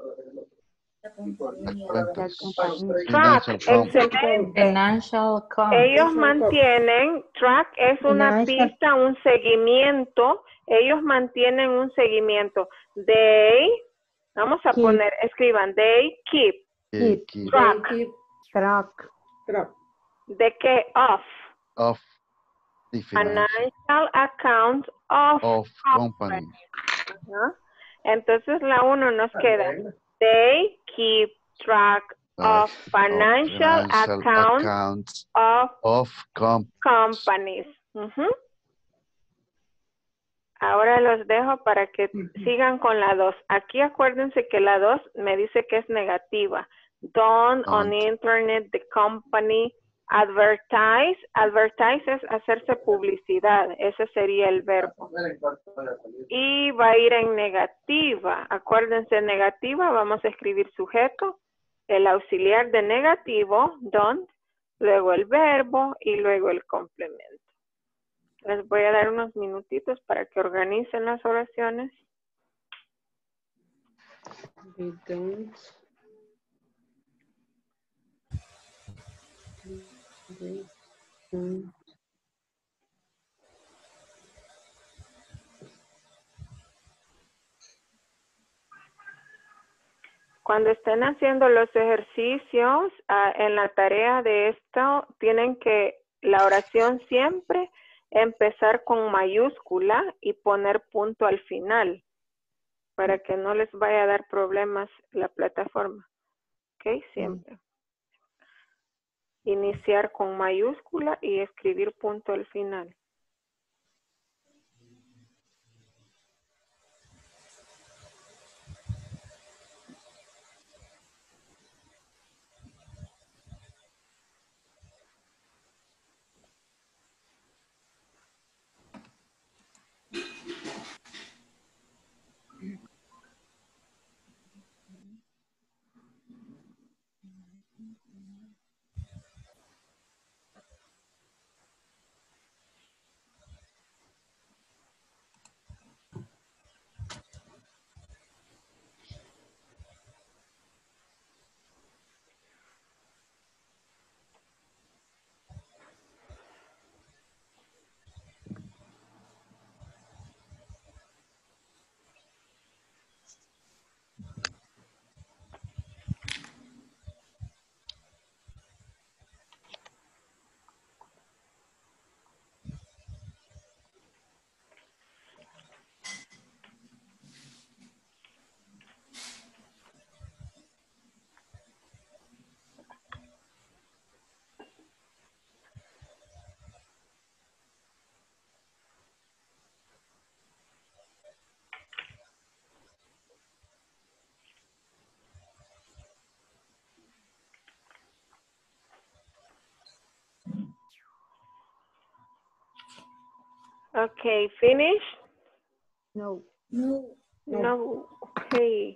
Track, excelente. Financial account. Ellos mantienen, track es una Financial. pista, un seguimiento. Ellos mantienen un seguimiento. They, vamos a Keep. poner, escriban, they keep, Keep, keep track. Keep Track. track ¿De qué? Of. of the financial Financial account of. of company. Ajá. Entonces la uno nos queda. They keep track uh, of financial, financial accounts, accounts of of com companies. Ujú. Ahora los dejo para que sigan con la dos. Aquí acuérdense que la dos me dice que es negativa. Don't on internet the company advertise. Advertise es hacerse publicidad. Ese sería el verbo. Y va a ir en negativa. Acuérdense, negativa, vamos a escribir sujeto, el auxiliar de negativo, don't, luego el verbo y luego el complemento. Les voy a dar unos minutitos para que organicen las oraciones. We don't. We don't. Cuando estén haciendo los ejercicios, uh, en la tarea de esto, tienen que la oración siempre empezar con mayúscula y poner punto al final para que no les vaya a dar problemas la plataforma. ¿Ok? Siempre. Iniciar con mayúscula y escribir punto al final. Okay, finish? No. No. No. Okay.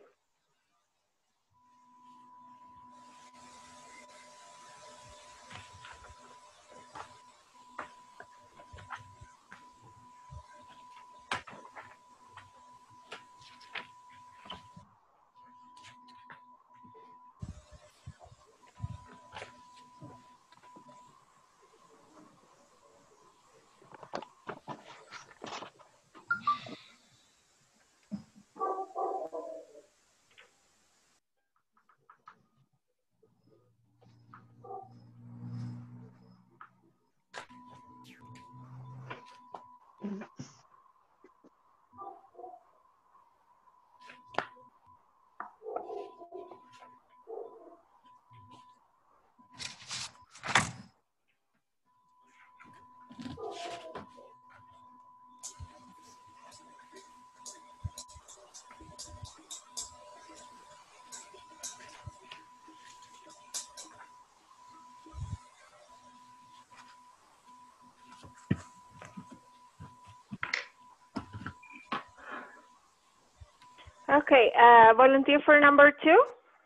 Okay, uh, volunteer for number two?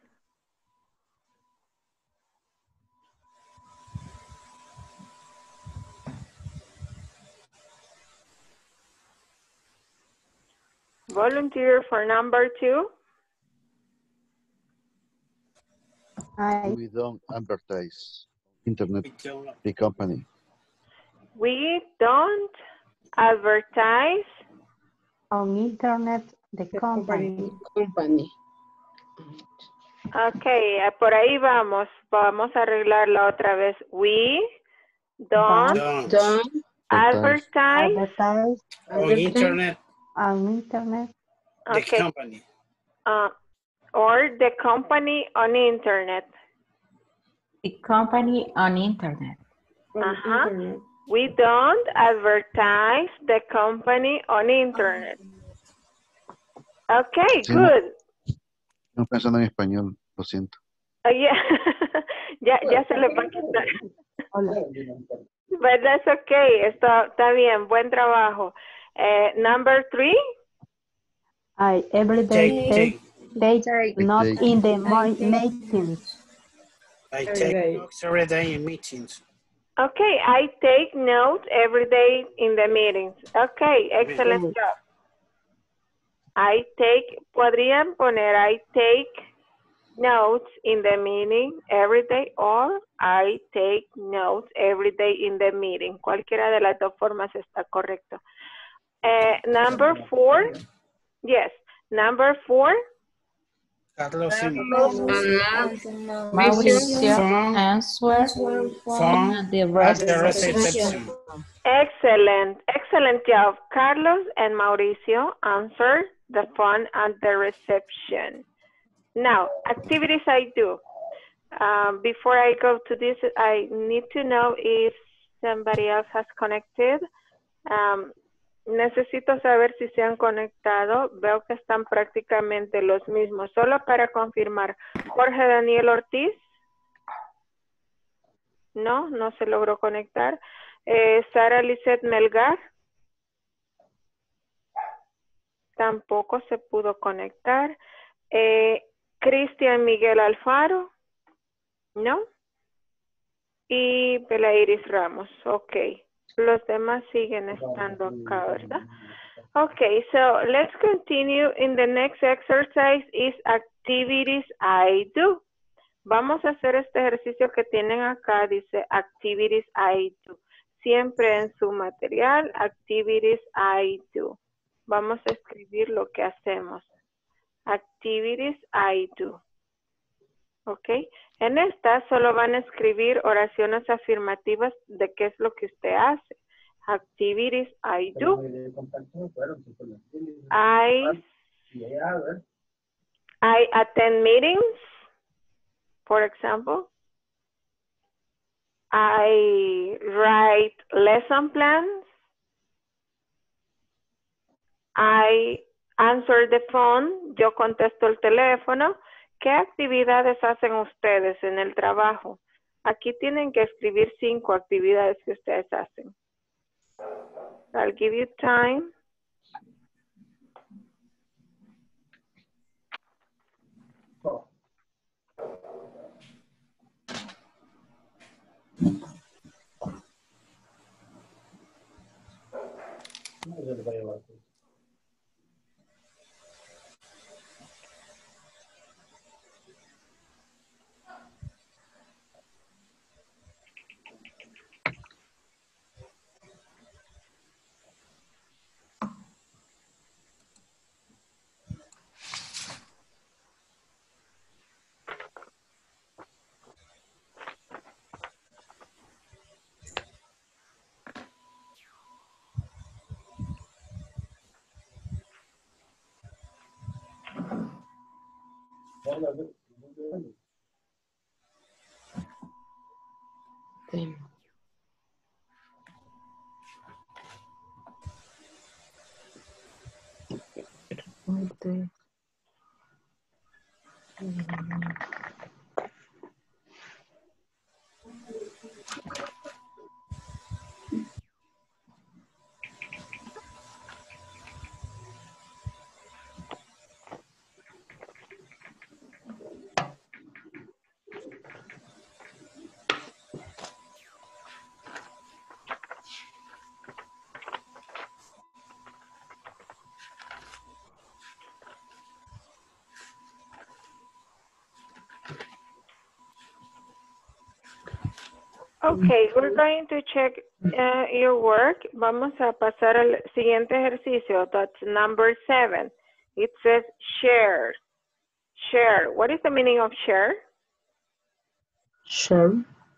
Volunteer for number two? I, We don't advertise internet the company. We don't advertise on internet the company. Company. Okay, uh, por ahí vamos. Vamos a arreglarla otra vez. We don't, Don't. Don't advertise, Advertise On internet, on internet the okay, company. uh, or the company on internet. The company on internet. Uh-huh. We don't advertise the company on internet. Okay, Sí, good. no pensando en español, lo siento. Uh, yeah. ya, ya se le va a quitar. But that's okay. Está, está bien. Buen trabajo. Uh, number three. I every day Take, take, take. take, not take. in the mo- meetings. I take notes every day in meetings. Okay, I take notes every day in the meetings. Okay, excellent job. I take, podrían poner I take notes in the meeting every day or I take notes every day in the meeting. Cualquiera de las dos formas está correcto. Uh, number four, yes, number four. Carlos Mauricio answer phone at the at the reception. reception. Excellent, excellent job. Carlos and Mauricio answer the phone at the reception. Now, activities I do. Um, before I go to this, I need to know if somebody else has connected. Um, necesito saber si se han conectado. Veo que están prácticamente los mismos. Solo para confirmar. Jorge Daniel Ortiz. No, no se logró conectar. Eh, Sara Lizeth Melgar. Tampoco se pudo conectar. Eh, Cristian Miguel Alfaro. No. Y Bela Iris Ramos. Ok. Los demás siguen estando acá, ¿verdad? Okay, so let's continue. In the next exercise is activities I do. Vamos a hacer este ejercicio que tienen acá, dice activities I do. Siempre en su material, activities I do. Vamos a escribir lo que hacemos. Activities I do. Ok. En esta solo van a escribir oraciones afirmativas de qué es lo que usted hace. Activities I do. I, I attend meetings, for example. I write lesson plans. I answer the phone. Yo contesto el teléfono. ¿Qué actividades hacen ustedes en el trabajo? Aquí tienen que escribir cinco actividades que ustedes hacen. I'll give you time. Okay, we're going to check uh, your work. Vamos a pasar al siguiente ejercicio. That's number seven. It says share. Share. What is the meaning of share? Share.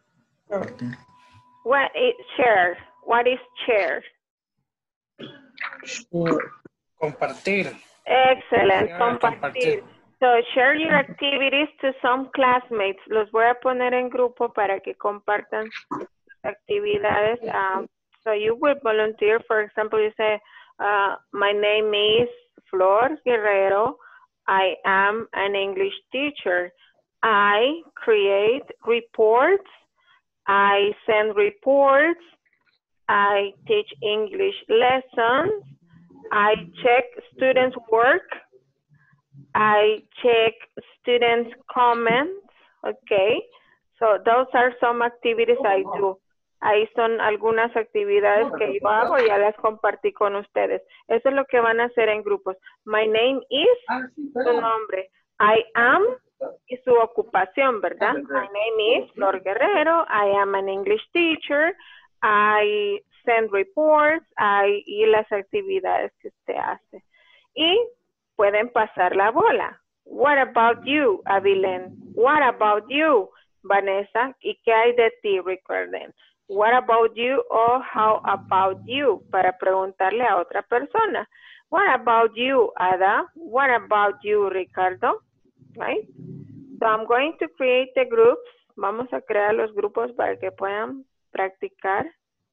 What is share? What is share? Share. Compartir. Excellent. Yeah, Compartir. compartir. So share your activities to some classmates. Los voy a poner en grupo para que compartan actividades. Um, so you will volunteer. For example, you say, uh, my name is Flor Guerrero. I am an English teacher. I create reports. I send reports. I teach English lessons. I check students' work. I check students' comments. Okay. So those are some activities I do. Ahí son algunas actividades que yo hago, ya las compartí con ustedes. Eso es lo que van a hacer en grupos. My name is, su nombre. I am, y su ocupación, ¿verdad? My name is Flor Guerrero. I am an English teacher. I send reports. I, y las actividades que usted hace. Y pueden pasar la bola. What about you, Abilén? What about you, Vanessa? ¿Y qué hay de ti? Recuerden. What about you or how about you? Para preguntarle a otra persona. What about you, Ada? What about you, Ricardo? Right? So I'm going to create the groups. Vamos a crear los grupos para que puedan practicar.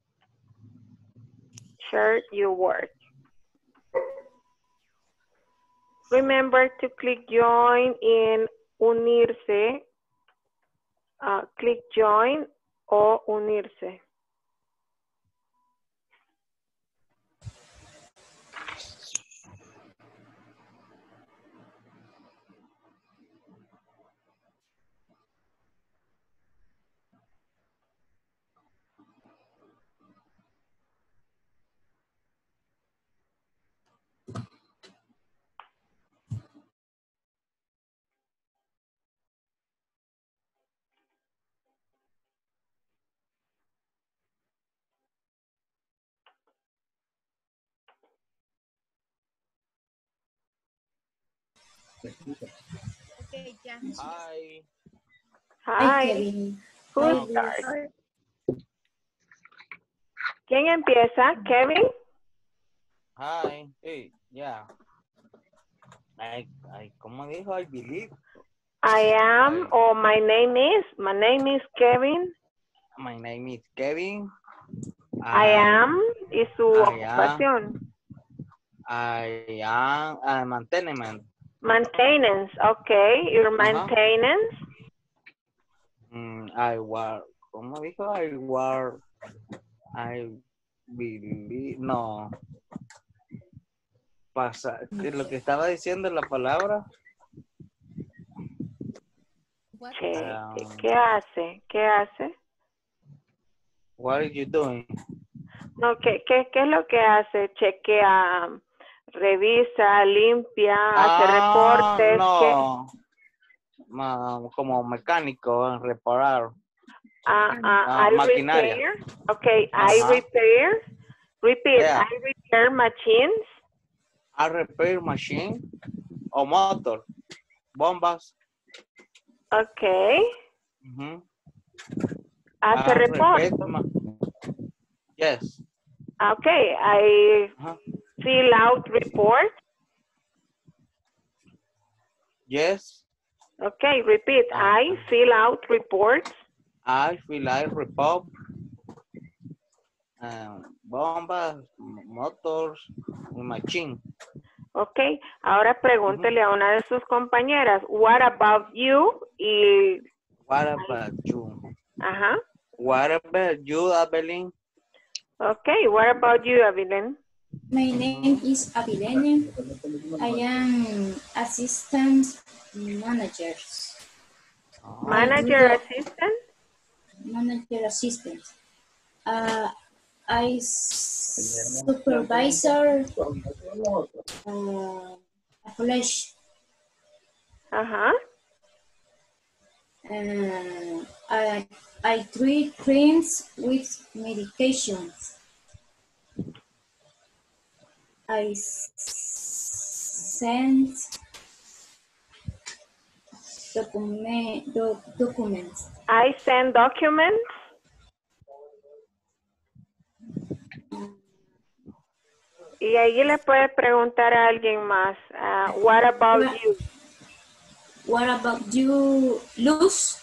Share your work. Remember to click join in unirse. Uh, click join o unirse. Okay, ya. Hi. Hi. Kevin. Who Hi, starts? ¿Quién empieza? Kevin. Hi. Hey, yeah. I, I, ¿cómo dijo? I believe. I am, I, or my name is. My name is Kevin. My name is Kevin. I, I am y su I ocupación. Am, I am uh, manteniment. Maintenance, okay. Your maintenance. Uh-huh. mm, I work, ¿cómo dijo? I work, I believe, no. Pasa, ¿qué es lo que estaba diciendo la palabra? ¿Qué, um, ¿qué, ¿Qué hace? ¿Qué hace? What are you doing? No, ¿qué, qué, qué es lo que hace? Chequea, revisa, limpia, ah, hace reportes. No, Ma, como mecánico, reparar. Ah, uh, uh, uh, I maquinaria. repair. Okay, uh-huh. I repair. Repeat, yeah. I repair machines. I repair machine o motor, bombas. Okay. Uh-huh. Hace report. Yes. Okay, I uh-huh. fill out report. Yes. Okay, repeat. Uh-huh. I fill out reports. I fill out report. Um, bombas, motors, machine. Okay, ahora pregúntele uh-huh. a una de sus compañeras. What about you? Y... What about you? Ajá. Uh-huh. What about you, Abilén? Okay, what about you, Abilén? My name is Abilene. I am assistant manager. Manager assistant? Manager assistant. Uh, I supervisor uh, a college. Uh-huh. Uh, I, I treat clients with medications. I send document, doc, documents. I send documents. Y ahí le puede preguntar a alguien más. Uh, what about what, you? What about you, Luz?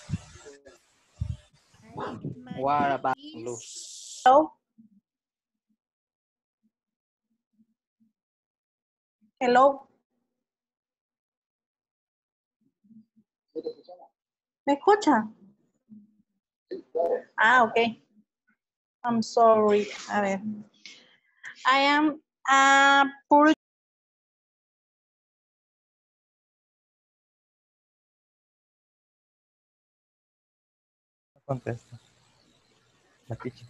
What about Luz? Hello. Hello. ¿Me escucha? Ah, ok. I'm sorry. A ver. I am a poor. Contesta. La teacher.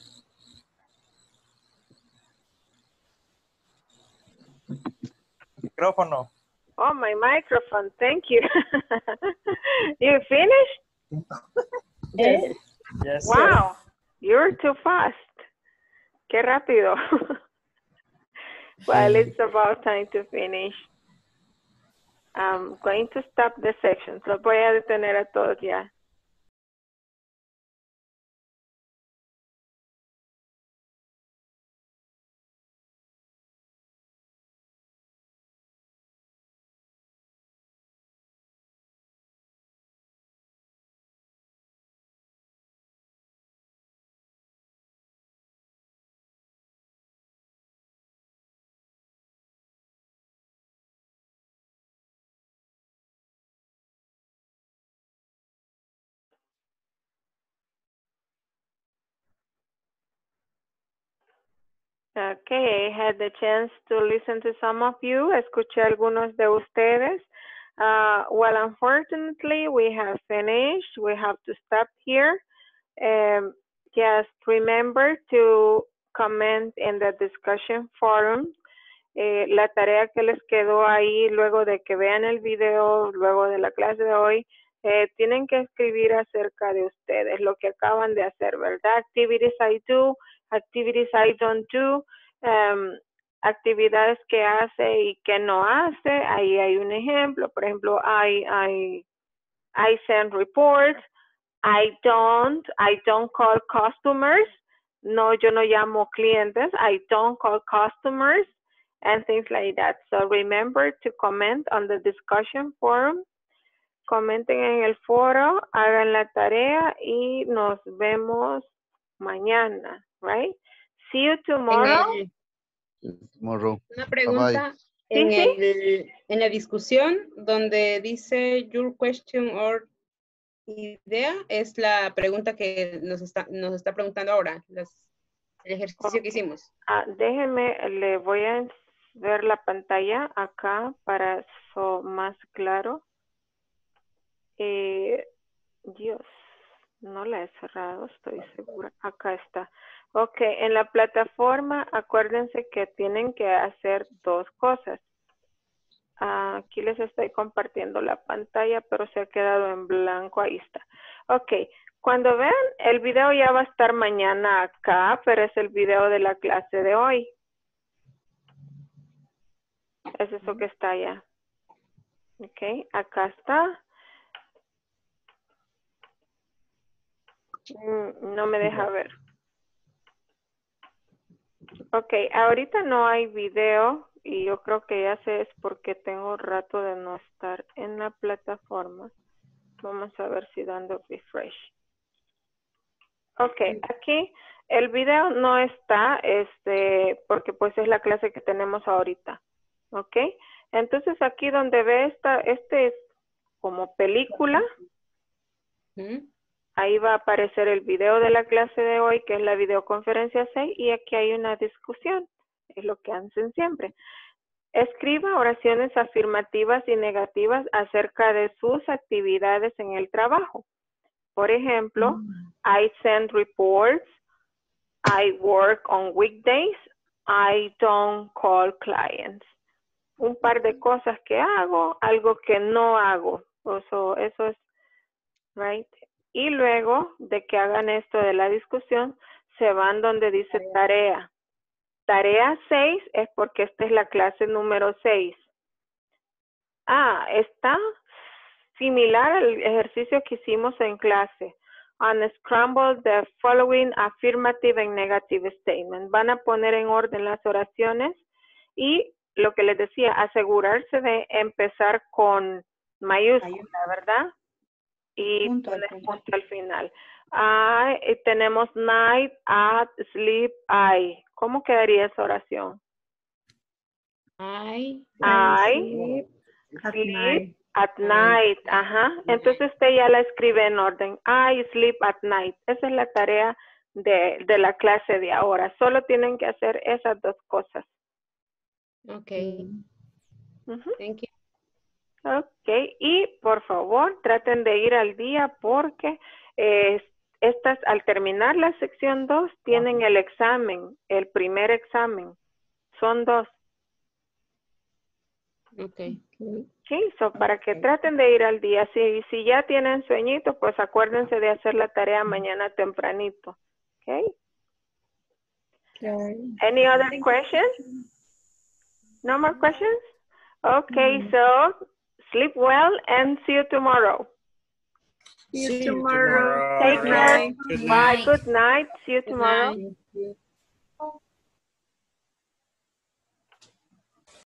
Micrófono. Oh, my microphone. Thank you. You finished? Yes. Yes, Wow. You're too fast. Qué rápido. Well, it's about time to finish. I'm going to stop the section. Los voy a detener a todos ya. Okay, I had the chance to listen to some of you. Escuché a algunos de ustedes. Uh, well, unfortunately, we have finished. We have to stop here. Um, just remember to comment in the discussion forum. Eh, la tarea que les quedó ahí luego de que vean el video, luego de la clase de hoy, eh, tienen que escribir acerca de ustedes, lo que acaban de hacer, ¿verdad? Activities I do, activities I don't do, um, actividades que hace y que no hace. Ahí hay un ejemplo, por ejemplo, I, I, I send reports, I don't, I don't call customers. No, yo no llamo clientes. I don't call customers and things like that. So remember to comment on the discussion forum. Comenten en el foro, hagan la tarea y nos vemos mañana, right? See you tomorrow. En el- Tomorrow. Una Bye pregunta bye. en, Sí, sí. el, en la discusión donde dice your question or idea, es la pregunta que nos está, nos está preguntando ahora, las, el ejercicio que hicimos. Ah, déjeme, le voy a ver la pantalla acá para eso más claro. Eh, Dios, no la he cerrado, estoy segura. Acá está. Ok, en la plataforma, acuérdense que tienen que hacer dos cosas. Ah, aquí les estoy compartiendo la pantalla, pero se ha quedado en blanco. Ahí está. Ok, cuando vean, el video ya va a estar mañana acá, pero es el video de la clase de hoy. Es eso que está allá. Ok, acá está. Mm, No me deja ver. Ok, ahorita no hay video y yo creo que ya sé es porque tengo rato de no estar en la plataforma. Vamos a ver si dando refresh. Ok, aquí el video no está, este, porque pues es la clase que tenemos ahorita. Ok, entonces aquí donde ve esta, este es como película. Ahí va a aparecer el video de la clase de hoy, que es la videoconferencia seis, y aquí hay una discusión. Es lo que hacen siempre. Escriba oraciones afirmativas y negativas acerca de sus actividades en el trabajo. Por ejemplo, I send reports, I work on weekdays, I don't call clients. Un par de cosas que hago, algo que no hago. Eso, eso es, right? Y luego de que hagan esto de la discusión, se van donde dice tarea. Tarea seis es porque esta es la clase número seis. Ah, está similar al ejercicio que hicimos en clase. Unscramble the following affirmative and negative statement. Van a poner en orden las oraciones y lo que les decía, asegurarse de empezar con mayúscula, ¿verdad? Y Punto al pones final. punto al final. I, y tenemos night, at, sleep, I. ¿Cómo quedaría esa oración? I, I, At sleep, night. at night. Ajá. Entonces usted ya la escribe en orden. I sleep at night. Esa es la tarea de, de la clase de ahora. Solo tienen que hacer esas dos cosas. okay. Ujú. Thank you. Ok, y por favor traten de ir al día porque eh, estas, al terminar la sección dos tienen el examen, el primer examen. Son dos. Okay. Sí, so para que traten de ir al día. Si, si ya tienen sueñito, pues acuérdense de hacer la tarea mañana tempranito. Okay. Okay. Any other questions? No more questions? Okay, so sleep well and see you tomorrow. See you tomorrow. Take Good care. night. Bye. Good night. See you tomorrow. Good night.